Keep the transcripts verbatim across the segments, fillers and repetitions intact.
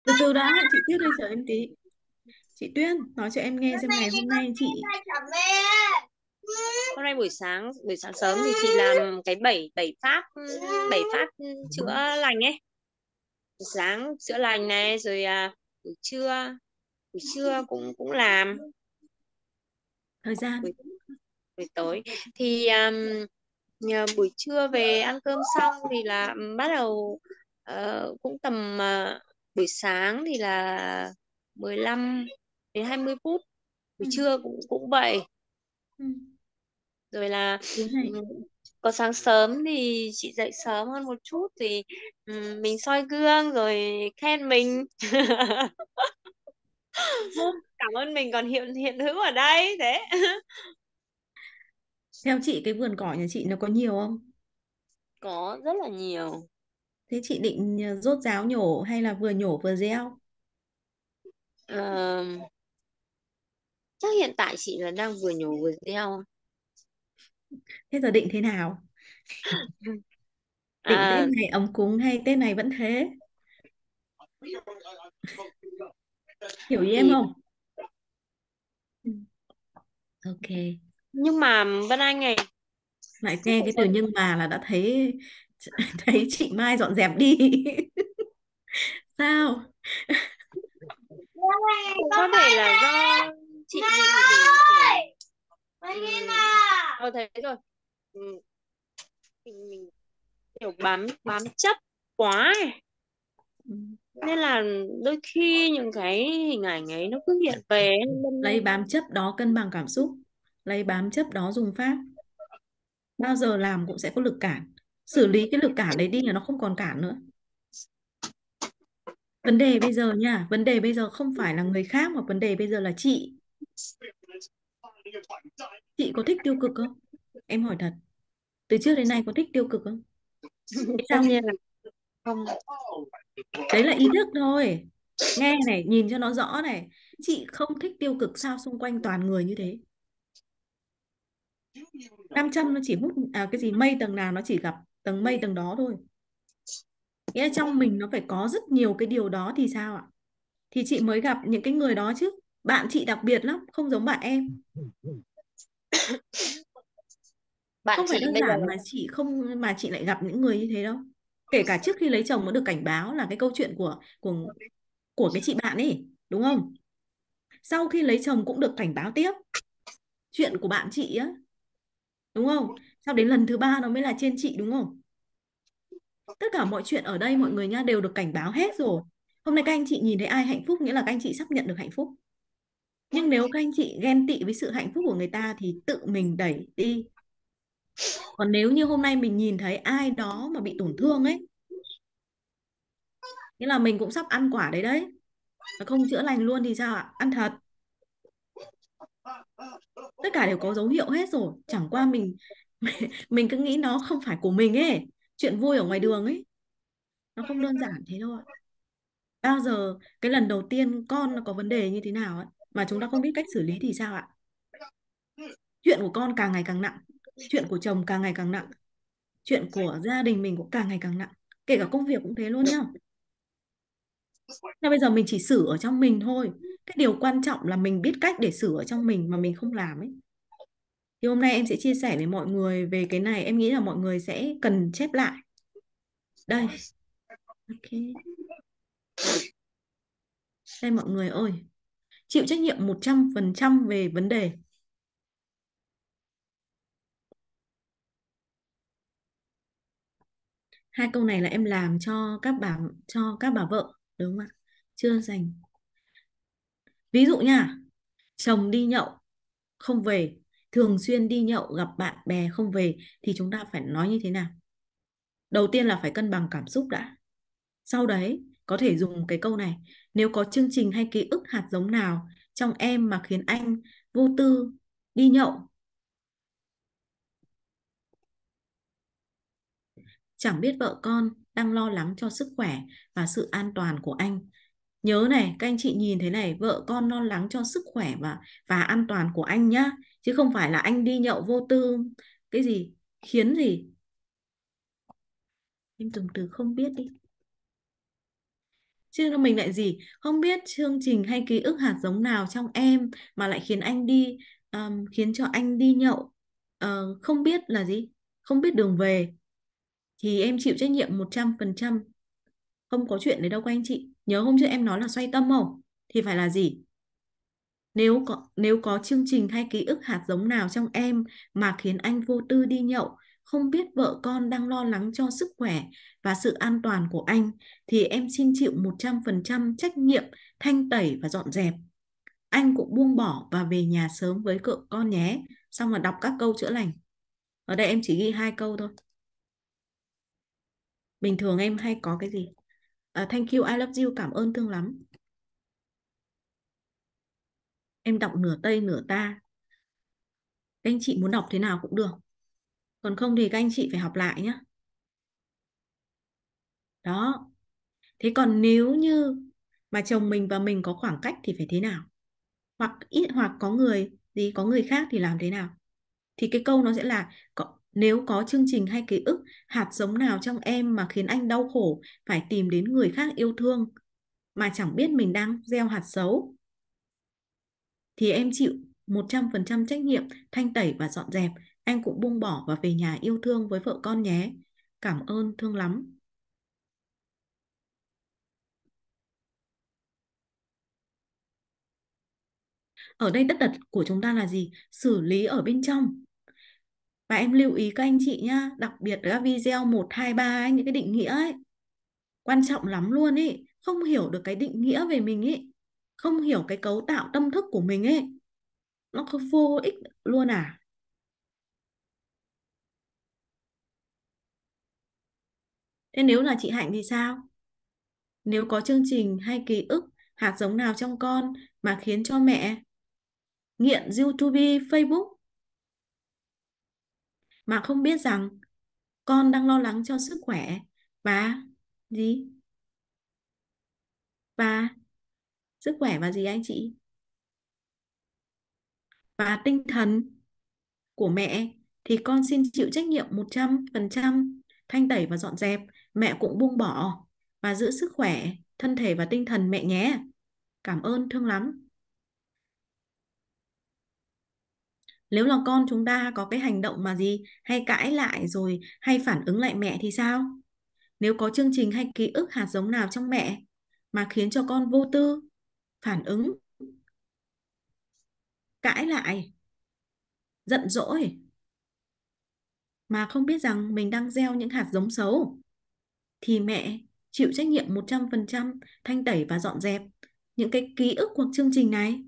Từ từ đã, chị Tuyết ơi, chờ em tí. Chị Tuyết, nói cho em nghe xem ngày hôm nay chị. Hôm nay buổi sáng buổi sáng sớm thì chị làm cái bảy bảy pháp bảy pháp chữa lành ấy. Buổi sáng chữa lành này rồi à, buổi trưa buổi trưa cũng cũng làm Thời gian. buổi, buổi tối thì um, nhờ buổi trưa về ăn cơm xong thì là um, bắt đầu ờ, cũng tầm ờ, buổi sáng thì là mười lăm đến hai mươi phút, Ừ. buổi trưa cũng cũng vậy. Ừ. Rồi là Thế này, ừm, có sáng sớm thì chị dậy sớm hơn một chút thì ừm, mình soi gương rồi khen mình. Cảm ơn mình còn hiện hiện hữu ở đây thế. theo chị cái vườn cỏ nhà chị nó có nhiều không? Có rất là nhiều. Thế chị định ờ, dốt ráo nhổ hay là vừa nhổ vừa gieo? Ờ, chắc hiện tại chị là đang vừa nhổ vừa gieo. Thế giờ định thế nào? Định Tết À, này ấm cúng hay Tết này vẫn thế? Hiểu ý em thì không? Ừ. Ok. nhưng mà Vân Anh này, Lại chắc nghe phải cái từ do nhưng mà là đã thấy thấy chị Mai dọn dẹp đi. Sao? cũng có thể là do chị bị bị kiểu, ừm, ờ thấy rồi. Ừm, mình, mình kiểu bám bám chấp quá ấy. Ừ. Nên là đôi khi những cái hình ảnh ấy nó cứ hiện về đâm ra Lấy bám chấp đó cân bằng cảm xúc, lấy bám chấp đó dùng pháp, bao giờ làm cũng sẽ có lực cản, xử lý cái lực cản đấy đi là nó không còn cản nữa. Vấn đề bây giờ nha, vấn đề bây giờ không phải là người khác mà vấn đề bây giờ là chị chị có thích tiêu cực không? Em hỏi thật, từ trước đến nay có thích tiêu cực không? Thế tất sao? nhiên là không. Đấy là ý thức thôi. Nghe này, nhìn cho nó rõ này, chị không thích tiêu cực sao xung quanh toàn người như thế. Nam châm nó chỉ hút à, cái gì mây tầng nào nó chỉ gặp tầng mây tầng đó thôi. Nghĩa là trong mình nó phải có rất nhiều cái điều đó thì sao ạ? Thì chị mới gặp những cái người đó chứ. Bạn chị đặc biệt lắm, không giống bạn em. Bạn Không phải chị đơn bây giờ giản mà chị không mà chị lại gặp những người như thế đâu. Kể cả trước khi lấy chồng nó được cảnh báo là cái câu chuyện của của của cái chị bạn ấy, đúng không? Sau khi lấy chồng cũng được cảnh báo tiếp chuyện của bạn chị á, đúng không? Sau đến lần thứ ba nó mới là trên chị, đúng không? Tất cả mọi chuyện ở đây mọi người nha đều được cảnh báo hết rồi. Hôm nay các anh chị nhìn thấy ai hạnh phúc nghĩa là các anh chị sắp nhận được hạnh phúc. Nhưng nếu các anh chị ghen tị với sự hạnh phúc của người ta thì tự mình đẩy đi. Còn nếu như hôm nay mình nhìn thấy ai đó mà bị tổn thương ấy, nghĩa là mình cũng sắp ăn quả đấy đấy. Mà không chữa lành luôn thì sao ạ? Ăn thật. Tất cả đều có dấu hiệu hết rồi. Chẳng qua mình mình cứ nghĩ nó không phải của mình ấy. Chuyện vui ở ngoài đường ấy, nó không đơn giản thế đâu ạ. Bao giờ cái lần đầu tiên con nó có vấn đề như thế nào ấy mà chúng ta không biết cách xử lý thì sao ạ? Chuyện của con càng ngày càng nặng, chuyện của chồng càng ngày càng nặng, chuyện của gia đình mình cũng càng ngày càng nặng, kể cả công việc cũng thế luôn nhá. Nên bây giờ mình chỉ xử ở trong mình thôi. Cái điều quan trọng là mình biết cách để xử ở trong mình mà mình không làm ấy. Thì hôm nay em sẽ chia sẻ với mọi người về cái này, em nghĩ là mọi người sẽ cần chép lại. Đây, ok. Đây mọi người ơi, chịu trách nhiệm một trăm phần trăm về vấn đề. Hai câu này là em làm cho các bà cho các bà vợ, đúng không ạ? Chưa dành. Ví dụ nha, chồng đi nhậu không về, thường xuyên đi nhậu gặp bạn bè không về thì chúng ta phải nói như thế nào? Đầu tiên là phải cân bằng cảm xúc đã. Sau đấy có thể dùng cái câu này: nếu có chương trình hay ký ức hạt giống nào trong em mà khiến anh vô tư đi nhậu, chẳng biết vợ con đang lo lắng cho sức khỏe và sự an toàn của anh. Nhớ này, các anh chị nhìn thế này, vợ con lo lắng cho sức khỏe và và an toàn của anh nhá, chứ không phải là anh đi nhậu vô tư cái gì khiến gì. Em dùng từ không biết đi. Chứ mình lại gì, không biết chương trình hay ký ức hạt giống nào trong em mà lại khiến anh đi ờm, khiến cho anh đi nhậu. Ờ, không biết là gì, không biết đường về, thì em chịu trách nhiệm một trăm phần trăm. Không có chuyện đấy đâu các anh chị. Nhớ hôm trước em nói là xoay tâm không? Thì phải là gì? Nếu có nếu có chương trình hay ký ức hạt giống nào trong em mà khiến anh vô tư đi nhậu, không biết vợ con đang lo lắng cho sức khỏe và sự an toàn của anh, thì em xin chịu một trăm phần trăm trách nhiệm thanh tẩy và dọn dẹp. Anh cũng buông bỏ và về nhà sớm với cậu con nhé. Xong là đọc các câu chữa lành. Ở đây em chỉ ghi hai câu thôi. Bình thường em hay có cái gì? À, thank you, I love you, cảm ơn thương lắm. Em đọc nửa Tây nửa ta. Các anh chị muốn đọc thế nào cũng được. Còn không thì các anh chị phải học lại nhé. Đó. Thế còn nếu như mà chồng mình và mình có khoảng cách thì phải thế nào? Hoặc ít hoặc có người gì có người khác thì làm thế nào? Thì cái câu nó sẽ là có, nếu có chương trình hay ký ức hạt giống nào trong em mà khiến anh đau khổ phải tìm đến người khác yêu thương mà chẳng biết mình đang gieo hạt xấu, thì em chịu một trăm phần trăm trách nhiệm thanh tẩy và dọn dẹp. Anh cũng buông bỏ và về nhà yêu thương với vợ con nhé. Cảm ơn thương lắm. Ở đây tất tật của chúng ta là gì? Xử lý ở bên trong. Và em lưu ý các anh chị nhá, đặc biệt là các video một hai ba ấy, những cái định nghĩa ấy, quan trọng lắm luôn ấy. Không hiểu được cái định nghĩa về mình ấy, không hiểu cái cấu tạo tâm thức của mình ấy, nó có vô ích luôn à. Thế nếu là chị Hạnh thì sao? Nếu có chương trình hay ký ức hạt giống nào trong con mà khiến cho mẹ nghiện YouTube, Facebook mà không biết rằng con đang lo lắng cho sức khỏe và gì? Và sức khỏe và gì anh chị? Và tinh thần của mẹ, thì con xin chịu trách nhiệm một trăm phần trăm thanh tẩy và dọn dẹp. Mẹ cũng buông bỏ và giữ sức khỏe, thân thể và tinh thần mẹ nhé. Cảm ơn thương lắm. Nếu là con chúng ta có cái hành động mà gì hay cãi lại rồi hay phản ứng lại mẹ thì sao? Nếu có chương trình hay ký ức hạt giống nào trong mẹ mà khiến cho con vô tư, phản ứng, cãi lại, giận dỗi mà không biết rằng mình đang gieo những hạt giống xấu, thì mẹ chịu trách nhiệm một trăm phần trăm thanh tẩy và dọn dẹp những cái ký ức hoặc chương trình này.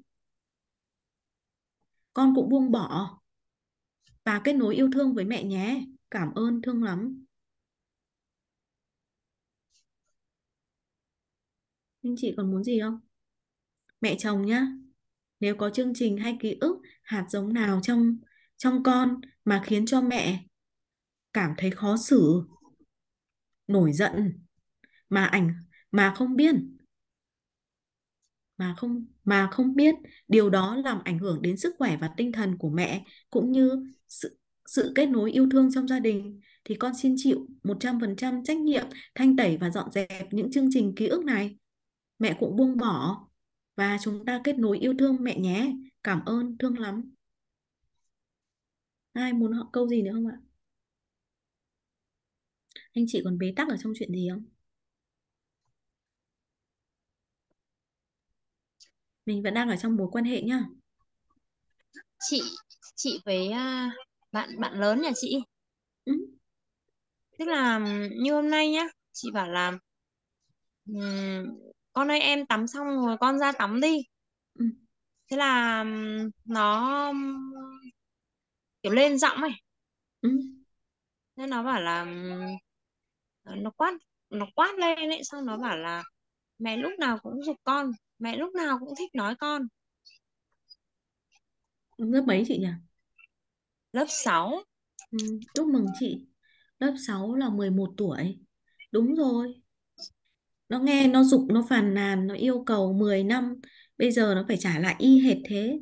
Con cũng buông bỏ và kết nối yêu thương với mẹ nhé. Cảm ơn thương lắm. Anh chị còn muốn gì không? Mẹ chồng nhá. Nếu có chương trình hay ký ức hạt giống nào trong trong con mà khiến cho mẹ cảm thấy khó xử, nổi giận, mà ảnh mà không biết mà không mà không biết điều đó làm ảnh hưởng đến sức khỏe và tinh thần của mẹ, cũng như sự sự kết nối yêu thương trong gia đình, thì con xin chịu một trăm phần trăm trách nhiệm thanh tẩy và dọn dẹp những chương trình ký ức này. Mẹ cũng buông bỏ và chúng ta kết nối yêu thương mẹ nhé. Cảm ơn thương lắm. Ai muốn hỏi câu gì nữa không ạ? Anh chị còn bế tắc ở trong chuyện gì không? Mình vẫn đang ở trong mối quan hệ nhá. chị chị với à, bạn bạn lớn nhà chị, Ừ, tức là ừm, như hôm nay nhá, chị bảo là ừm, con ơi em tắm xong rồi con ra tắm đi. ừ, Thế là ừm, nó ừm, kiểu lên giọng ấy, ừ. nên nó bảo là ừm, nó quát nó quát lên ấy, xong nó bảo là mẹ lúc nào cũng giục con, mẹ lúc nào cũng thích nói con. Lớp mấy chị nhỉ? Lớp sáu. Ừ, chúc mừng chị. Lớp sáu là mười một tuổi. Đúng rồi. Nó nghe nó giục, nó phàn nàn, nó yêu cầu mười năm. Bây giờ nó phải trả lại y hệt thế.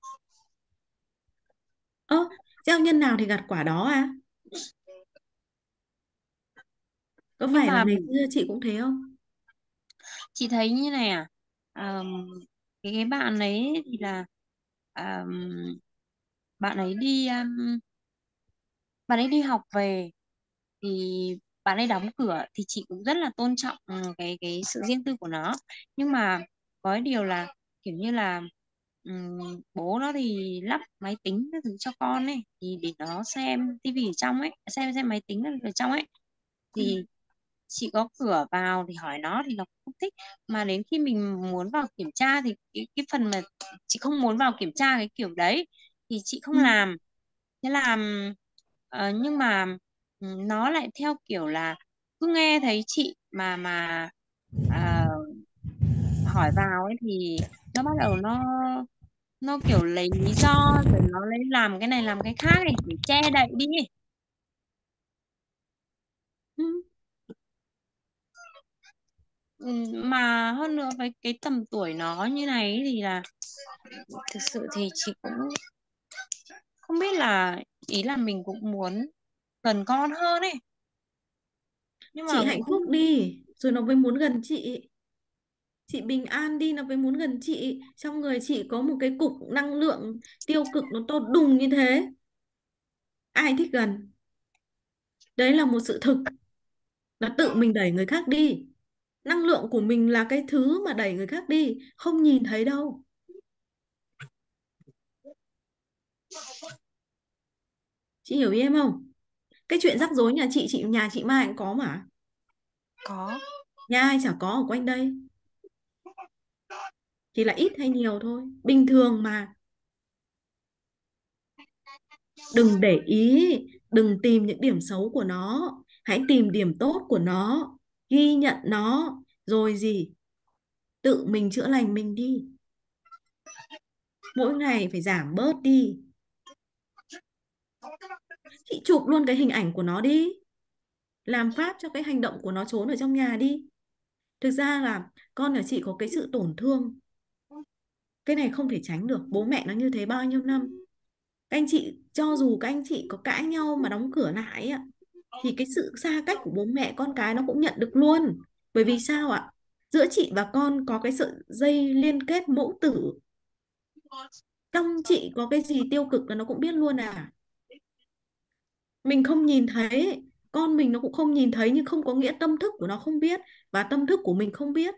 Ơ, gieo nhân nào thì gặt quả đó à? Có Nhưng phải là mà ngày xưa chị cũng thế không? Chị thấy như này à, ờm, cái cái bạn ấy thì là ờm, bạn ấy đi um, bạn ấy đi học về thì bạn ấy đóng cửa, thì chị cũng rất là tôn trọng ừ, cái cái sự riêng tư của nó. Nhưng mà có cái điều là kiểu như là ừm, bố nó thì lắp máy tính các thứ cho con ấy, thì để nó xem tivi ở trong ấy, xem xem máy tính ở trong ấy, Ừ. thì chị có cửa vào thì hỏi nó thì nó không thích. Mà đến khi mình muốn vào kiểm tra thì cái, cái phần mà chị không muốn vào kiểm tra cái kiểu đấy thì chị không Ừ. làm. Thế là ờ, nhưng mà ừ, nó lại theo kiểu là cứ nghe thấy chị mà mà à, hỏi vào ấy thì nó bắt đầu nó nó kiểu lấy lý do rồi nó lấy làm cái này làm cái khác ấy để che đậy đi ấy. Ừ. Ừ, mà hơn nữa với cái tầm tuổi nó như này ấy thì là thực sự thì chị cũng không biết là, ý là mình cũng muốn gần con hơn ấy, nhưng mà Chị cũng hạnh không. phúc đi rồi nó mới muốn gần chị. Chị bình an đi nó mới muốn gần chị. Trong người chị có một cái cục năng lượng tiêu cực nó to đùng như thế, ai thích gần. Đấy là một sự thực, là tự mình đẩy người khác đi. Năng lượng của mình là cái thứ mà đẩy người khác đi, không nhìn thấy đâu. Chị hiểu ý em không? Cái chuyện rắc rối nhà chị chị nhà chị Mai cũng có mà. Có. Nhà ai chả có ở quanh đây, chỉ là ít hay nhiều thôi, bình thường mà. Đừng để ý, đừng tìm những điểm xấu của nó, hãy tìm điểm tốt của nó, ghi nhận nó, rồi gì, tự mình chữa lành mình đi. Mỗi ngày phải giảm bớt đi. Chị chụp luôn cái hình ảnh của nó đi, làm pháp cho cái hành động của nó trốn ở trong nhà đi. Thực ra là con nhà chị có cái sự tổn thương, cái này không thể tránh được, bố mẹ nó như thế bao nhiêu năm. Các anh chị cho dù các anh chị có cãi nhau mà đóng cửa lại ạ, thì cái sự xa cách của bố mẹ con cái nó cũng nhận được luôn. Bởi vì sao ạ? Giữa chị và con có cái sợi dây liên kết mẫu tử, trong chị có cái gì tiêu cực là nó cũng biết luôn à. Mình không nhìn thấy, con mình nó cũng không nhìn thấy, nhưng không có nghĩa tâm thức của nó không biết và tâm thức của mình không biết.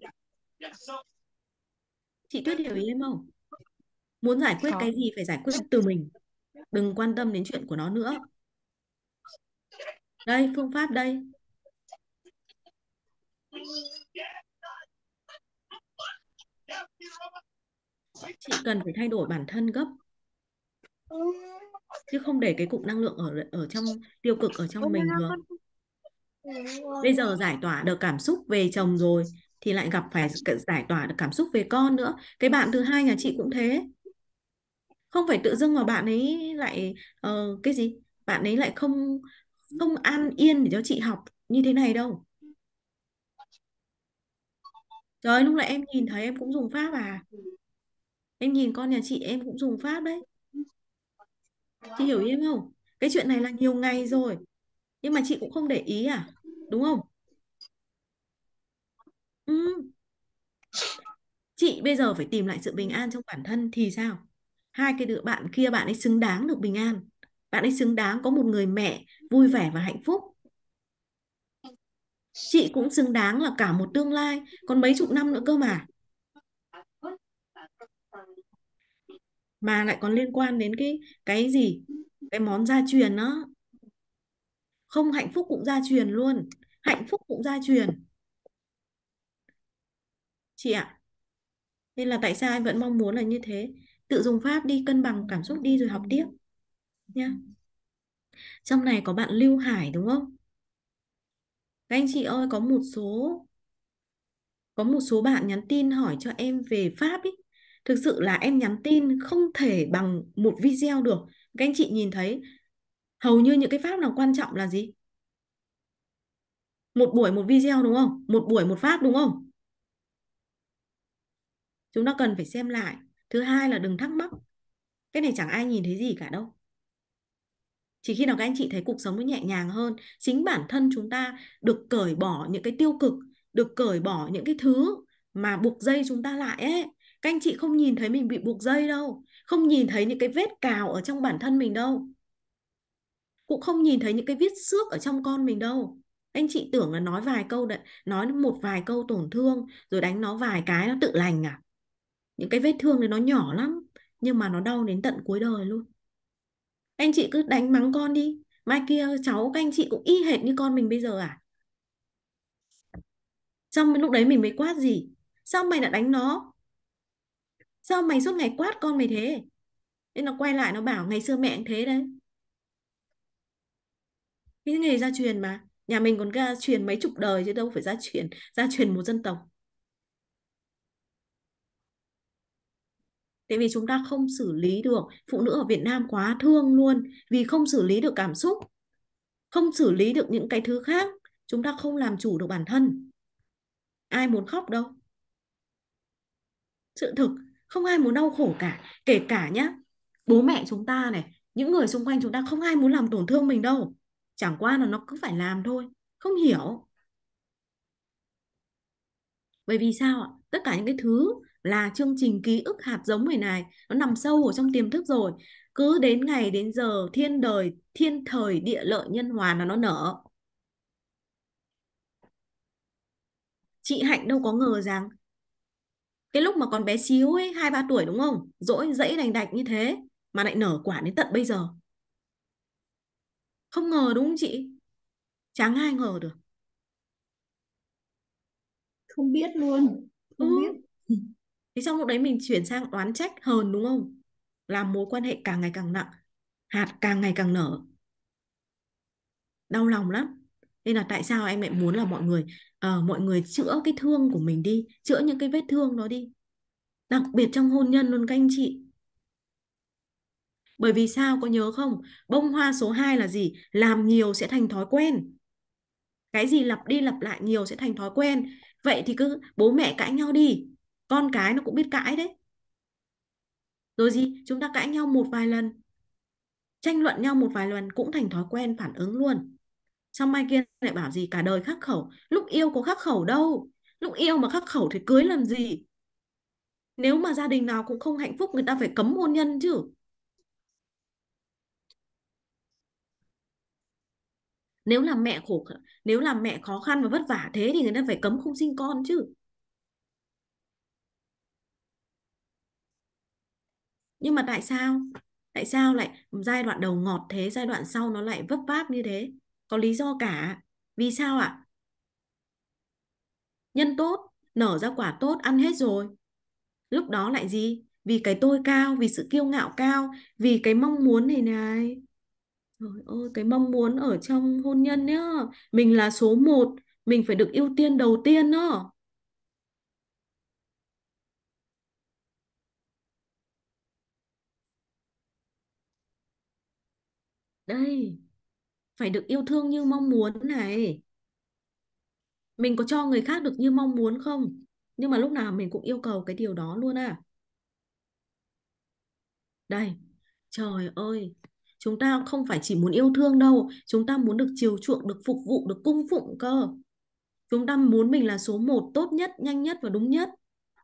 Chị Tuyết hiểu ý em không? Muốn giải quyết Có. cái gì phải giải quyết từ mình, đừng quan tâm đến chuyện của nó nữa. Đây phương pháp đây, chị cần phải thay đổi bản thân gấp, chứ không để cái cục năng lượng ở ở trong tiêu cực ở trong mình được. Bây giờ giải tỏa được cảm xúc về chồng rồi thì lại gặp phải giải tỏa được cảm xúc về con nữa. Cái bạn thứ hai nhà chị cũng thế, không phải tự dưng mà bạn ấy lại ờ, cái gì, bạn ấy lại không không an yên để cho chị học như thế này đâu. Trời ơi, lúc nãy em nhìn thấy em cũng dùng pháp à? Em nhìn con nhà chị em cũng dùng pháp đấy. Chị hiểu ý em không? Cái chuyện này là nhiều ngày rồi nhưng mà chị cũng không để ý à, đúng không? Ừ. Chị bây giờ phải tìm lại sự bình an trong bản thân thì sao? Hai cái đứa bạn kia bạn ấy xứng đáng được bình an. Bạn ấy xứng đáng có một người mẹ vui vẻ và hạnh phúc. Chị cũng xứng đáng là cả một tương lai, còn mấy chục năm nữa cơ mà. Mà lại còn liên quan đến cái cái gì? Cái món gia truyền đó. Không hạnh phúc cũng gia truyền luôn. Hạnh phúc cũng gia truyền. Chị ạ. Nên là tại sao em vẫn mong muốn là như thế? Tự dùng pháp đi, cân bằng cảm xúc đi rồi học tiếp nha. Trong này có bạn Lưu Hải đúng không? Các anh chị ơi, có một số có một số bạn nhắn tin hỏi cho em về pháp ý. Thực sự là em nhắn tin không thể bằng một video được. Các anh chị nhìn thấy hầu như những cái pháp nào quan trọng là gì? Một buổi một video đúng không? Một buổi một pháp đúng không? Chúng ta cần phải xem lại. Thứ hai là đừng thắc mắc. Cái này chẳng ai nhìn thấy gì cả đâu. Chỉ khi nào các anh chị thấy cuộc sống nó nhẹ nhàng hơn, chính bản thân chúng ta được cởi bỏ những cái tiêu cực được cởi bỏ những cái thứ mà buộc dây chúng ta lại ấy. Các anh chị không nhìn thấy mình bị buộc dây đâu, không nhìn thấy những cái vết cào ở trong bản thân mình đâu, cũng không nhìn thấy những cái vết xước ở trong con mình đâu. Anh chị tưởng là nói vài câu đấy, nói một vài câu tổn thương rồi đánh nó vài cái nó tự lành à? Những cái vết thương đấy nó nhỏ lắm, nhưng mà nó đau đến tận cuối đời luôn. Anh chị cứ đánh mắng con đi, mai kia cháu các anh chị cũng y hệt như con mình bây giờ à? Xong lúc đấy mình mới quát gì? Sao mày lại đánh nó? Sao mày suốt ngày quát con mày thế? Nên nó quay lại nó bảo ngày xưa mẹ cũng thế đấy. Cái nghề gia truyền mà. Nhà mình còn gia truyền mấy chục đời chứ đâu phải gia truyền, gia truyền một dân tộc. Tại vì chúng ta không xử lý được. Phụ nữ ở Việt Nam quá thương luôn. Vì không xử lý được cảm xúc, không xử lý được những cái thứ khác, chúng ta không làm chủ được bản thân. Ai muốn khóc đâu. Sự thực, không ai muốn đau khổ cả. Kể cả nhá, bố mẹ chúng ta này, những người xung quanh chúng ta không ai muốn làm tổn thương mình đâu. Chẳng qua là nó cứ phải làm thôi. Không hiểu. Bởi vì sao ạ? Tất cả những cái thứ là chương trình ký ức hạt giống này này, nó nằm sâu ở trong tiềm thức rồi. Cứ đến ngày đến giờ thiên đời, thiên thời địa lợi nhân hòa là nó nở. Chị Hạnh đâu có ngờ rằng cái lúc mà còn bé xíu ấy, hai ba tuổi đúng không? Dỗi dẫy đành đạch như thế mà lại nở quả đến tận bây giờ. Không ngờ đúng không chị? Chẳng ai ngờ được. Không biết luôn, Ừ. không biết. Thế xong lúc đấy mình chuyển sang oán trách hờn đúng không? Làm mối quan hệ càng ngày càng nặng, hạt càng ngày càng nở. Đau lòng lắm. Nên là tại sao anh lại muốn là mọi người ờ, mọi người chữa cái thương của mình đi, chữa những cái vết thương đó đi. Đặc biệt trong hôn nhân luôn các anh chị. Bởi vì sao có nhớ không? Bông hoa số hai là gì? Làm nhiều sẽ thành thói quen. Cái gì lặp đi lặp lại nhiều sẽ thành thói quen. Vậy thì cứ bố mẹ cãi nhau đi. Con cái nó cũng biết cãi đấy. Rồi gì? Chúng ta cãi nhau một vài lần, tranh luận nhau một vài lần cũng thành thói quen phản ứng luôn. Xong mai kia lại bảo gì cả đời khắc khẩu. Lúc yêu có khắc khẩu đâu. Lúc yêu mà khắc khẩu thì cưới làm gì? Nếu mà gia đình nào cũng không hạnh phúc, người ta phải cấm hôn nhân chứ. Nếu là mẹ khổ, nếu là mẹ khó khăn và vất vả thế thì người ta phải cấm không sinh con chứ. Nhưng mà tại sao? Tại sao lại giai đoạn đầu ngọt thế, giai đoạn sau nó lại vấp váp như thế? Có lý do cả. Vì sao ạ? Nhân tốt, nở ra quả tốt, ăn hết rồi. Lúc đó lại gì? Vì cái tôi cao, vì sự kiêu ngạo cao, vì cái mong muốn này này. Trời ơi, cái mong muốn ở trong hôn nhân nhá. Mình là số một, mình phải được ưu tiên đầu tiên đó. Đây, phải được yêu thương như mong muốn này. Mình có cho người khác được như mong muốn không? Nhưng mà lúc nào mình cũng yêu cầu cái điều đó luôn à. Đây, trời ơi, chúng ta không phải chỉ muốn yêu thương đâu, chúng ta muốn được chiều chuộng, được phục vụ, được cung phụng cơ. Chúng ta muốn mình là số một, tốt nhất, nhanh nhất và đúng nhất.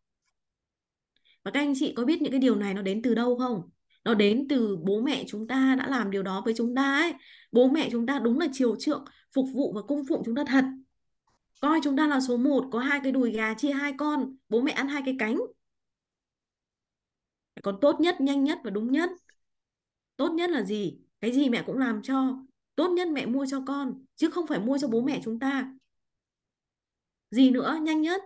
Và các anh chị có biết những cái điều này nó đến từ đâu không? Nó đến từ bố mẹ chúng ta đã làm điều đó với chúng ta ấy. Bố mẹ chúng ta đúng là chiều chuộng, phục vụ và cung phụng chúng ta thật. Coi chúng ta là số một, có hai cái đùi gà chia hai con, bố mẹ ăn hai cái cánh. Còn tốt nhất, nhanh nhất và đúng nhất. Tốt nhất là gì? Cái gì mẹ cũng làm cho. Tốt nhất mẹ mua cho con, chứ không phải mua cho bố mẹ chúng ta. Gì nữa? Nhanh nhất.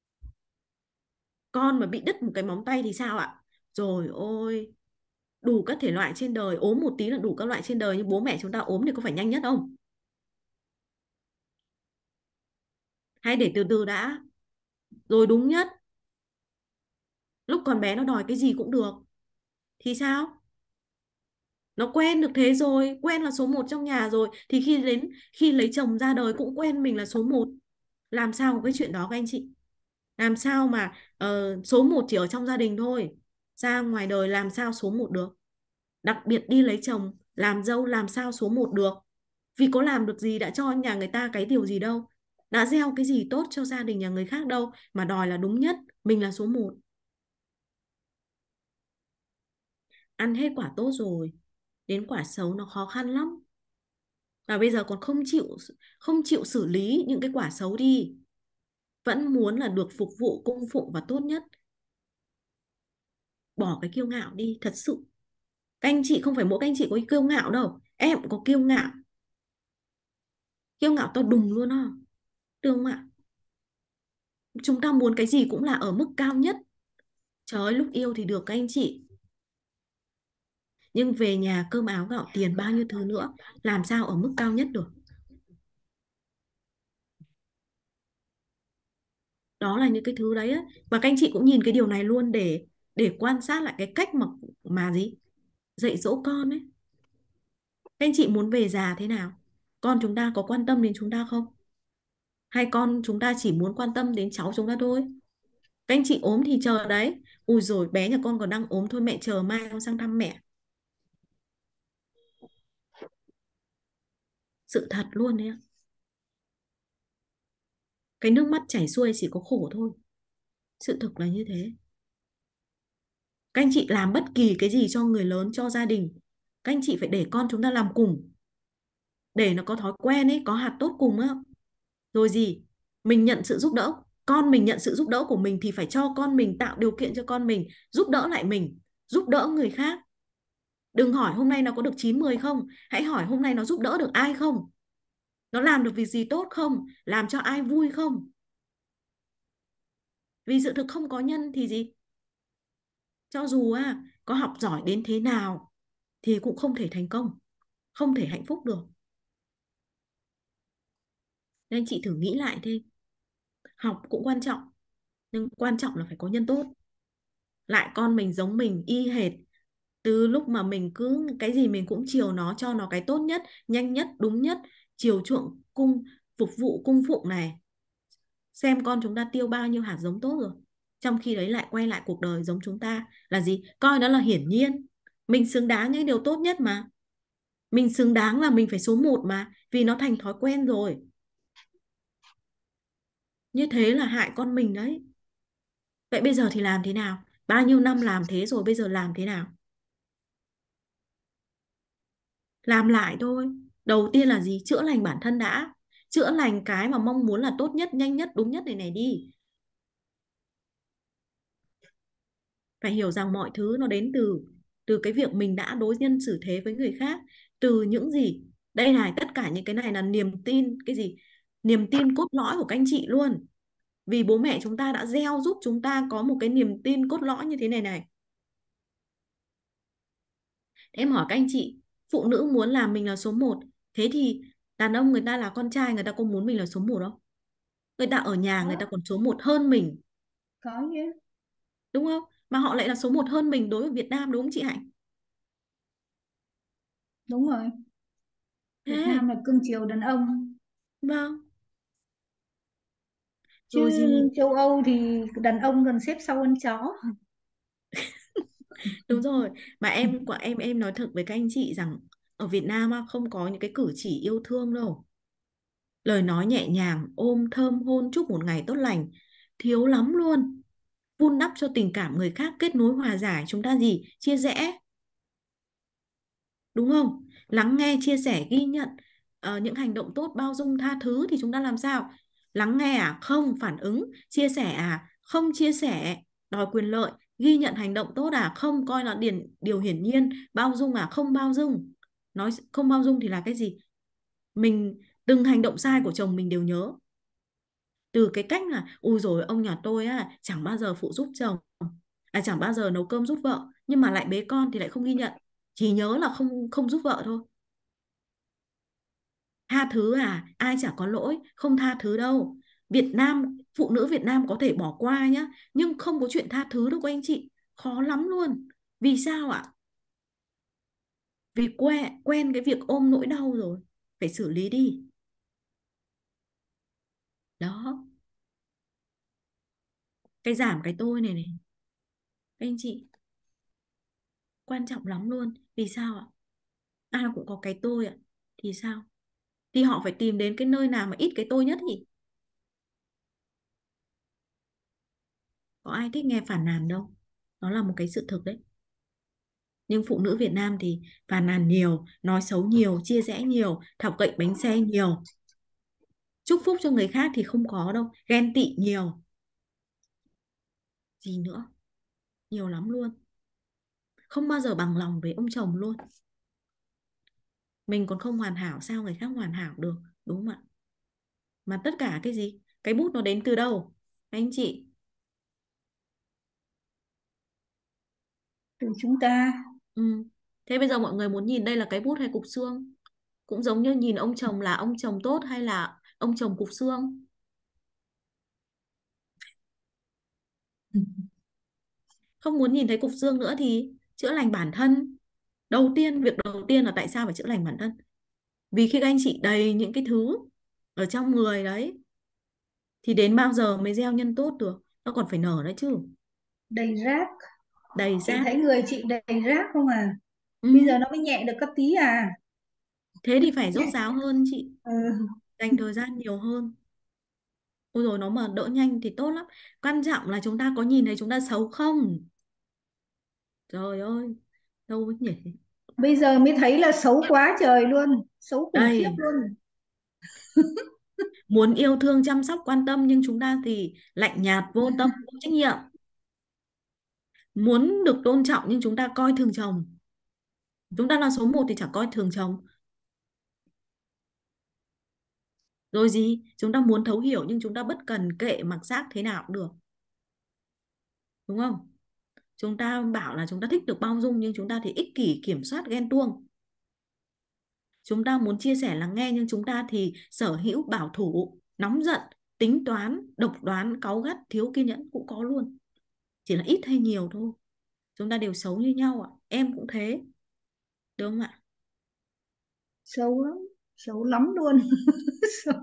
Con mà bị đứt một cái móng tay thì sao ạ? Rồi ôi, đủ các thể loại trên đời, ốm một tí là đủ các loại trên đời, nhưng bố mẹ chúng ta ốm thì có phải nhanh nhất không? Hay để từ từ đã, rồi đúng nhất. Lúc còn bé nó đòi cái gì cũng được thì sao? Nó quen được thế rồi, quen là số một trong nhà rồi thì khi đến khi lấy chồng ra đời cũng quen mình là số một. Làm sao có cái chuyện đó các anh chị? Làm sao mà ờ, số một chỉ ở trong gia đình thôi, ra ngoài đời làm sao số một được? Đặc biệt đi lấy chồng làm dâu làm sao số một được? Vì có làm được gì đã cho nhà người ta cái điều gì đâu. đã gieo cái gì tốt cho gia đình nhà người khác đâu mà đòi là đúng nhất, mình là số một. Ăn hết quả tốt rồi, đến quả xấu nó khó khăn lắm. Và bây giờ còn không chịu không chịu xử lý những cái quả xấu đi, vẫn muốn là được phục vụ cung phụng và tốt nhất. Bỏ cái kiêu ngạo đi, thật sự. Các anh chị không phải mỗi các anh chị có kiêu ngạo đâu, em cũng có kiêu ngạo. Kiêu ngạo to đùng luôn á, được không ạ? Chúng ta muốn cái gì cũng là ở mức cao nhất. Trời ơi, lúc yêu thì được các anh chị, nhưng về nhà cơm áo gạo tiền bao nhiêu thứ nữa, làm sao ở mức cao nhất được. Đó là những cái thứ đấy á. Và các anh chị cũng nhìn cái điều này luôn, để để quan sát lại cái cách mà mà gì dạy dỗ con ấy. Các anh chị muốn về già thế nào? Con chúng ta có quan tâm đến chúng ta không? Hay con chúng ta chỉ muốn quan tâm đến cháu chúng ta thôi? Các anh chị ốm thì chờ đấy. Ui rồi bé nhà con còn đang ốm, thôi mẹ chờ mai con sang thăm mẹ. Sự thật luôn đấy ạ. Cái nước mắt chảy xuôi chỉ có khổ thôi. Sự thực là như thế. Các anh chị làm bất kỳ cái gì cho người lớn, cho gia đình, các anh chị phải để con chúng ta làm cùng, để nó có thói quen ấy, có hạt tốt cùng á. Rồi gì, mình nhận sự giúp đỡ, con mình nhận sự giúp đỡ của mình thì phải cho con mình, tạo điều kiện cho con mình giúp đỡ lại mình, giúp đỡ người khác. Đừng hỏi hôm nay nó có được chín mười không, hãy hỏi hôm nay nó giúp đỡ được ai không, nó làm được việc gì tốt không, làm cho ai vui không. Vì sự thực không có nhân thì gì, cho dù à, có học giỏi đến thế nào thì cũng không thể thành công, không thể hạnh phúc được. Nên chị thử nghĩ lại đi, học cũng quan trọng, nhưng quan trọng là phải có nhân tốt. Lại con mình giống mình y hệt, từ lúc mà mình cứ cái gì mình cũng chiều nó, cho nó cái tốt nhất, nhanh nhất, đúng nhất, chiều chuộng cung phục vụ cung phụng này. Xem con chúng ta tiêu bao nhiêu hạt giống tốt rồi, trong khi đấy lại quay lại cuộc đời giống chúng ta là gì, coi đó là hiển nhiên. Mình xứng đáng những điều tốt nhất mà, mình xứng đáng là mình phải số một mà, vì nó thành thói quen rồi. Như thế là hại con mình đấy. Vậy bây giờ thì làm thế nào? Bao nhiêu năm làm thế rồi, bây giờ làm thế nào? Làm lại thôi. Đầu tiên là gì? Chữa lành bản thân đã. Chữa lành cái mà mong muốn là tốt nhất, nhanh nhất, đúng nhất này này đi. Phải hiểu rằng mọi thứ nó đến từ từ cái việc mình đã đối nhân xử thế với người khác. Từ những gì? Đây này, tất cả những cái này là niềm tin, cái gì? Niềm tin cốt lõi của các anh chị luôn. Vì bố mẹ chúng ta đã gieo giúp chúng ta có một cái niềm tin cốt lõi như thế này này. Em hỏi các anh chị, phụ nữ muốn làm mình là số một, thế thì đàn ông người ta là con trai, người ta có muốn mình là số một không? Người ta ở nhà người ta có còn số một hơn mình, có chứ. đúng không? Mà họ lại là số một hơn mình đối với Việt Nam, đúng không chị Hạnh? Đúng rồi, Việt Thế, Nam là cưng chiều đàn ông, vâng, chứ rồi gì? châu Âu thì đàn ông gần xếp sau con chó. Đúng rồi, mà em của em em nói thật với các anh chị rằng ở Việt Nam á, không có những cái cử chỉ yêu thương đâu. Lời nói nhẹ nhàng, ôm thơm hôn chúc một ngày tốt lành, thiếu lắm luôn. Vun đắp cho tình cảm người khác, kết nối hòa giải, chúng ta gì? Chia rẽ, đúng không? Lắng nghe, chia sẻ, ghi nhận ờ, những hành động tốt, bao dung, tha thứ thì chúng ta làm sao? Lắng nghe à? Không. Phản ứng. Chia sẻ à? Không chia sẻ. Đòi quyền lợi. Ghi nhận hành động tốt à? Không. Coi là điển, điều hiển nhiên. Bao dung à? Không bao dung. Nói không bao dung thì là cái gì? Mình từng hành động sai của chồng mình đều nhớ. Từ cái cách là ui rồi ông nhà tôi á chẳng bao giờ phụ giúp chồng, à chẳng bao giờ nấu cơm giúp vợ, nhưng mà lại bế con thì lại không ghi nhận, chỉ nhớ là không không giúp vợ thôi. Tha thứ à? Ai chả có lỗi, không tha thứ đâu. Việt Nam, phụ nữ Việt Nam có thể bỏ qua nhá, nhưng không có chuyện tha thứ đâu các anh chị. Khó lắm luôn. Vì sao ạ? Vì quen, quen cái việc ôm nỗi đau rồi. Phải xử lý đi. Đó. Cái giảm cái tôi này này. Các anh chị, quan trọng lắm luôn. Vì sao ạ? Ai cũng có cái tôi ạ. Thì sao? Thì họ phải tìm đến cái nơi nào mà ít cái tôi nhất thì. có ai thích nghe phàn nàn đâu. Nó là một cái sự thực đấy. Nhưng phụ nữ Việt Nam thì phàn nàn nhiều, nói xấu nhiều, chia rẽ nhiều, thọc gậy bánh xe nhiều. Chúc phúc cho người khác thì không có đâu, ghen tị nhiều. Gì nữa? Nhiều lắm luôn. Không bao giờ bằng lòng với ông chồng luôn. Mình còn không hoàn hảo, sao người khác hoàn hảo được, đúng không ạ? Mà tất cả cái gì? Cái bút nó đến từ đâu? Anh chị? Từ chúng ta. Ừ. Thế bây giờ mọi người muốn nhìn đây là cái bút hay cục xương? Cũng giống như nhìn ông chồng là ông chồng tốt hay là ông chồng cục xương. Không muốn nhìn thấy cục xương nữa thì chữa lành bản thân. Đầu tiên, việc đầu tiên là tại sao phải chữa lành bản thân? Vì khi các anh chị đầy những cái thứ ở trong người đấy thì đến bao giờ mới gieo nhân tốt được? Nó còn phải nở đấy chứ. Đầy rác. Đầy Chị rác. thấy người chị đầy rác không à? Ừ. Bây giờ nó mới nhẹ được cấp tí à? Thế thì phải rốt ráo hơn chị. Ừ. Dành thời gian nhiều hơn. Ôi rồi nó mà đỡ nhanh thì tốt lắm. Quan trọng là chúng ta có nhìn thấy chúng ta xấu không? Trời ơi, đâu nhỉ? Bây giờ mới thấy là xấu quá trời luôn, xấu khủng khiếp Đây, luôn. muốn yêu thương chăm sóc quan tâm nhưng chúng ta thì lạnh nhạt, vô tâm, vô trách nhiệm. Muốn được tôn trọng nhưng chúng ta coi thường chồng. Chúng ta là số một thì chẳng coi thường chồng. Rồi gì? Chúng ta muốn thấu hiểu nhưng chúng ta bất cần, kệ mặc xác thế nào cũng được. Đúng không? Chúng ta bảo là chúng ta thích được bao dung nhưng chúng ta thì ích kỷ, kiểm soát, ghen tuông. Chúng ta muốn chia sẻ lắng nghe nhưng chúng ta thì sở hữu, bảo thủ, nóng giận, tính toán, độc đoán, cáu gắt, thiếu kiên nhẫn cũng có luôn. Chỉ là ít hay nhiều thôi. Chúng ta đều xấu như nhau ạ. Em cũng thế. Đúng không ạ? Xấu lắm, xấu lắm luôn. Xấu.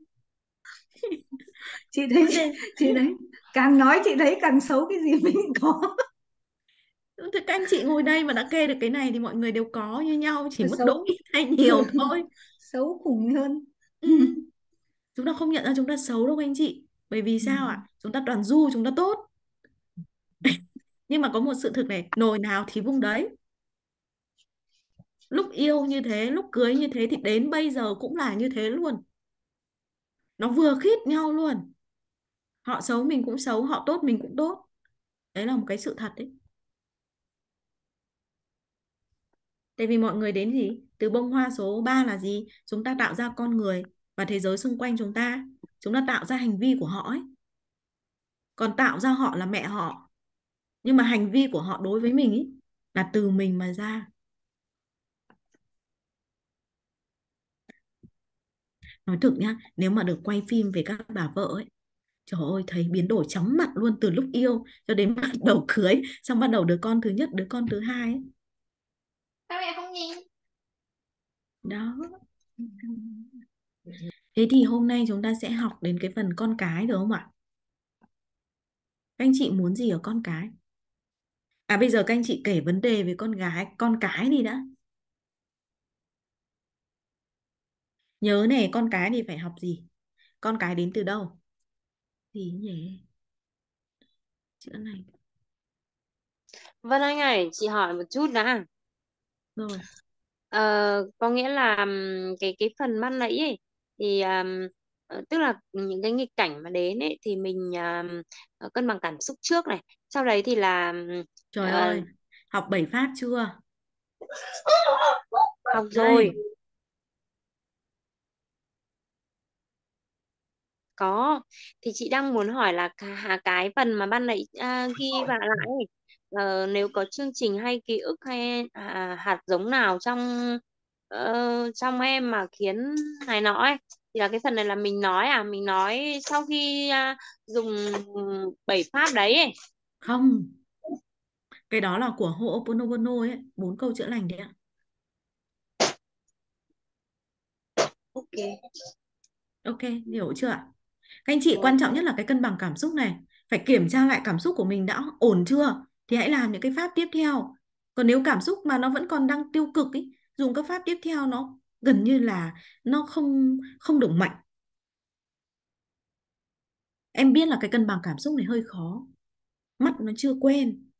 Chị thấy Vấn chị, đề chị thấy càng nói chị thấy càng xấu cái gì mình có. Thế các anh chị ngồi đây mà đã kê được cái này thì mọi người đều có như nhau, chỉ mức độ Xấu. ít hay nhiều thôi. Xấu khủng hơn. Ừ. Chúng ta không nhận ra chúng ta xấu đâu các anh chị. Bởi vì Ừ. sao ạ? Chúng ta toàn du, chúng ta tốt. Nhưng mà có một sự thực này, nồi nào thì vung đấy. Lúc yêu như thế, lúc cưới như thế thì đến bây giờ cũng là như thế luôn. Nó vừa khít nhau luôn. Họ xấu mình cũng xấu, họ tốt mình cũng tốt. Đấy là một cái sự thật đấy. Tại vì mọi người đến gì? Từ bông hoa số ba là gì? Chúng ta tạo ra con người và thế giới xung quanh chúng ta. Chúng ta tạo ra hành vi của họ ấy. Còn tạo ra họ là mẹ họ. Nhưng mà hành vi của họ đối với mình ấy là từ mình mà ra. Nói thực nhá, nếu mà được quay phim về các bà vợ ấy, trời ơi, thấy biến đổi chóng mặt luôn từ lúc yêu cho đến bắt đầu cưới, xong bắt đầu đứa con thứ nhất, đứa con thứ hai ấy. Sao mẹ không nhìn? Đó. Thế thì hôm nay chúng ta sẽ học đến cái phần con cái được không ạ? Các anh chị muốn gì ở con cái? À bây giờ các anh chị kể vấn đề về con gái, con cái đi đã. Nhớ này, con cái thì phải học gì? Con cái đến từ đâu? Gì nhỉ? Chữ này. Vân Anh ơi, chị hỏi một chút đã. Rồi, Ờ, có nghĩa là ừm, cái cái phần ban nãy ấy thì ừm, ờ, tức là những cái nghịch cảnh mà đến ấy thì mình ừm, ờ, cân bằng cảm xúc trước này, sau đấy thì là ừm, trời ờ, ơi, học bảy phát chưa? học rồi. Đây, Có, thì chị đang muốn hỏi là cả cái phần mà ban nãy à, ghi vào lại ấy, ờ, nếu có chương trình hay ký ức hay à, hạt giống nào trong ờ, trong em mà khiến này nọ ấy, thì là cái phần này là mình nói à mình nói sau khi à, dùng bảy pháp đấy ấy. không, cái đó là của Ho'oponopono ấy, bốn câu chữa lành đấy ạ. Ok. Ok, hiểu chưa ạ? Các anh chị Rồi. quan trọng nhất là cái cân bằng cảm xúc này. Phải kiểm tra lại cảm xúc của mình đã ổn chưa? Thì hãy làm những cái pháp tiếp theo. Còn nếu cảm xúc mà nó vẫn còn đang tiêu cực ý, dùng các pháp tiếp theo nó gần như là nó không không đủ mạnh. Em biết là cái cân bằng cảm xúc này hơi khó. mắt nó chưa quen.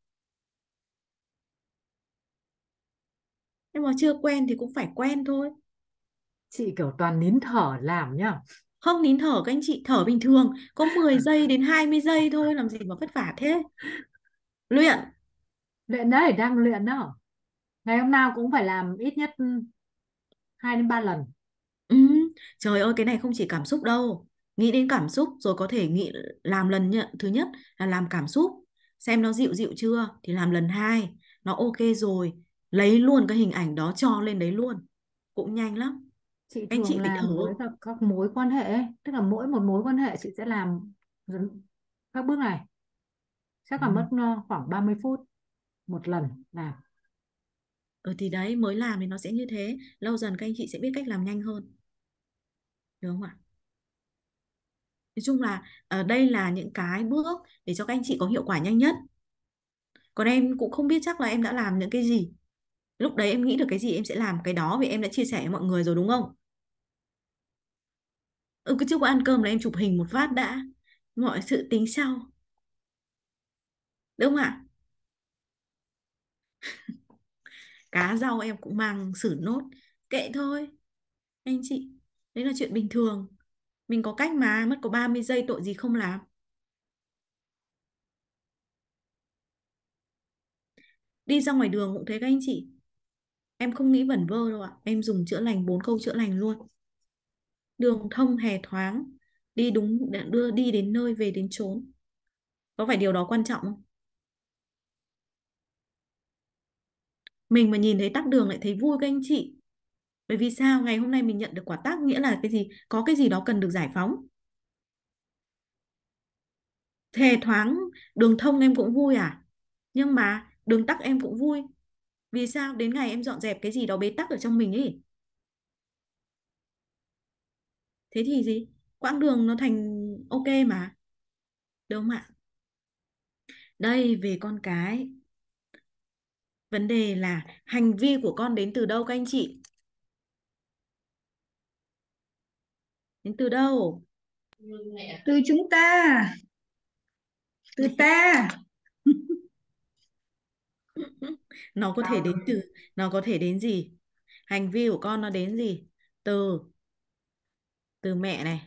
Nhưng mà chưa quen thì cũng phải quen thôi. Chị kiểu toàn nín thở làm nhá. Không nín thở các anh chị, thở bình thường có mười giây đến hai mươi giây thôi, làm gì mà vất vả thế. Luyện. Luyện đấy, đang luyện đó. Ngày hôm nào cũng phải làm ít nhất hai đến ba lần. Ừ, trời ơi cái này không chỉ cảm xúc đâu. Nghĩ đến cảm xúc rồi có thể nghĩ làm lần nhận thứ nhất là làm cảm xúc, xem nó dịu dịu chưa thì làm lần hai, nó ok rồi lấy luôn cái hình ảnh đó cho lên đấy luôn, cũng nhanh lắm. Chị Anh thường chị phải thử. làm với các, các mối quan hệ ấy. Tức là mỗi một mối quan hệ chị sẽ làm dần- các bước này. Chắc Ừ. là mất ờ, khoảng ba mươi phút một lần làm. Ừ thì đấy mới làm thì nó sẽ như thế, lâu dần các anh chị sẽ biết cách làm nhanh hơn, được không ạ? Nói chung là ở đây là những cái bước để cho các anh chị có hiệu quả nhanh nhất. Còn em cũng không biết chắc là em đã làm những cái gì. Lúc đấy em nghĩ được cái gì em sẽ làm cái đó vì em đã chia sẻ với mọi người rồi đúng không? Ừ cứ trước bữa ăn cơm là em chụp hình một phát đã. Mọi sự tính sau. Đúng không ạ? Cá rau em cũng mang xử nốt. Kệ thôi. Anh chị. Đấy là chuyện bình thường. Mình có cách mà. Mất có ba mươi giây tội gì không làm. Đi ra ngoài đường cũng thế các anh chị. Em không nghĩ vẩn vơ đâu ạ. Em dùng chữa lành, bốn câu chữa lành luôn. Đường thông hè thoáng. Đi đúng, đưa đi đến nơi về đến chốn. Có phải điều đó quan trọng không? Mình mà nhìn thấy tắc đường lại thấy vui các anh chị. Bởi vì sao? Ngày hôm nay mình nhận được quả tắc nghĩa là cái gì? Có cái gì đó cần được giải phóng. Thề thoáng đường thông em cũng vui à? Nhưng mà đường tắc em cũng vui. Vì sao? Đến ngày em dọn dẹp cái gì đó bế tắc ở trong mình ấy. Thế thì gì? Quãng đường nó thành ok mà. Được không ạ? Đây về con cái. Vấn đề là hành vi của con đến từ đâu các anh chị? Đến từ đâu? Từ chúng ta, từ ta. Nó có thể đến từ, nó có thể đến gì? Hành vi của con nó đến gì? Từ, từ mẹ này,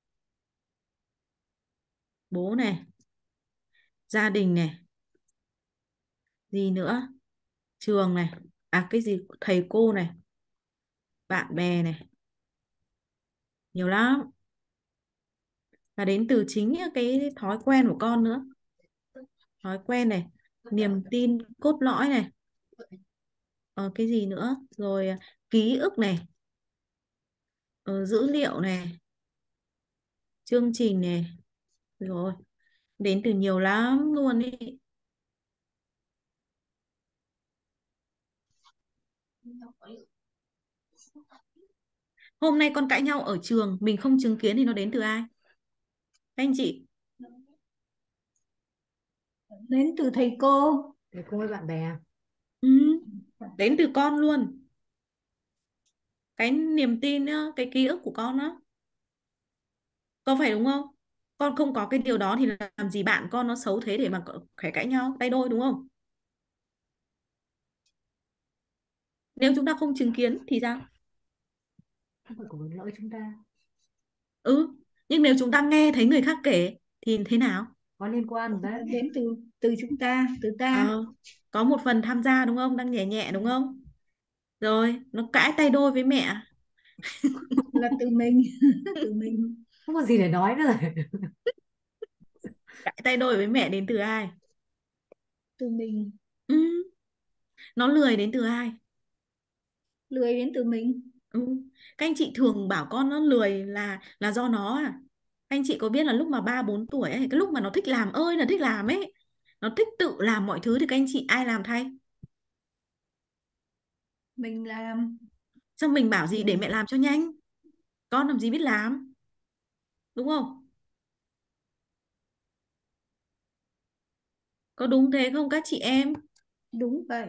bố này, gia đình này, gì nữa? Trường này, à cái gì? Thầy cô này, bạn bè này, nhiều lắm. Và đến từ chính cái thói quen của con nữa. Thói quen này, niềm tin cốt lõi này, ờ, cái gì nữa? Rồi à, ký ức này, ờ, dữ liệu này, chương trình này, rồi đến từ nhiều lắm luôn ý. Hôm nay con cãi nhau ở trường mình không chứng kiến thì nó đến từ ai? Các anh chị? Đến từ thầy cô. Để cô với bạn bè. Ừ, đến từ con luôn. Cái niềm tin á, cái ký ức của con á, có phải đúng không? Con không có cái điều đó thì làm gì bạn con nó xấu thế để mà phải cãi nhau tay đôi đúng không? Nếu chúng ta không chứng kiến thì sao? Không phải của lỗi chúng ta. Ừ, nhưng nếu chúng ta nghe thấy người khác kể thì thế nào? Có liên quan đấy. Đến từ từ chúng ta, từ ta. Ờ, có một phần tham gia đúng không? Đang nhẹ nhẹ đúng không? Rồi, nó cãi tay đôi với mẹ. Là từ mình. Từ mình. Không có gì để nói nữa rồi. Cãi tay đôi với mẹ đến từ ai? Từ mình. Ừ, nó lười đến từ ai? Lười đến từ mình. Ừ. Các anh chị thường bảo con nó lười là là do nó à? Các anh chị có biết là lúc mà ba bốn tuổi ấy, cái lúc mà nó thích làm ơi là thích làm ấy, nó thích tự làm mọi thứ thì các anh chị ai làm thay? Mình làm. Xong mình bảo gì để Mình. mẹ làm cho nhanh. Con làm gì biết làm, đúng không? Có đúng thế không các chị em? Đúng vậy.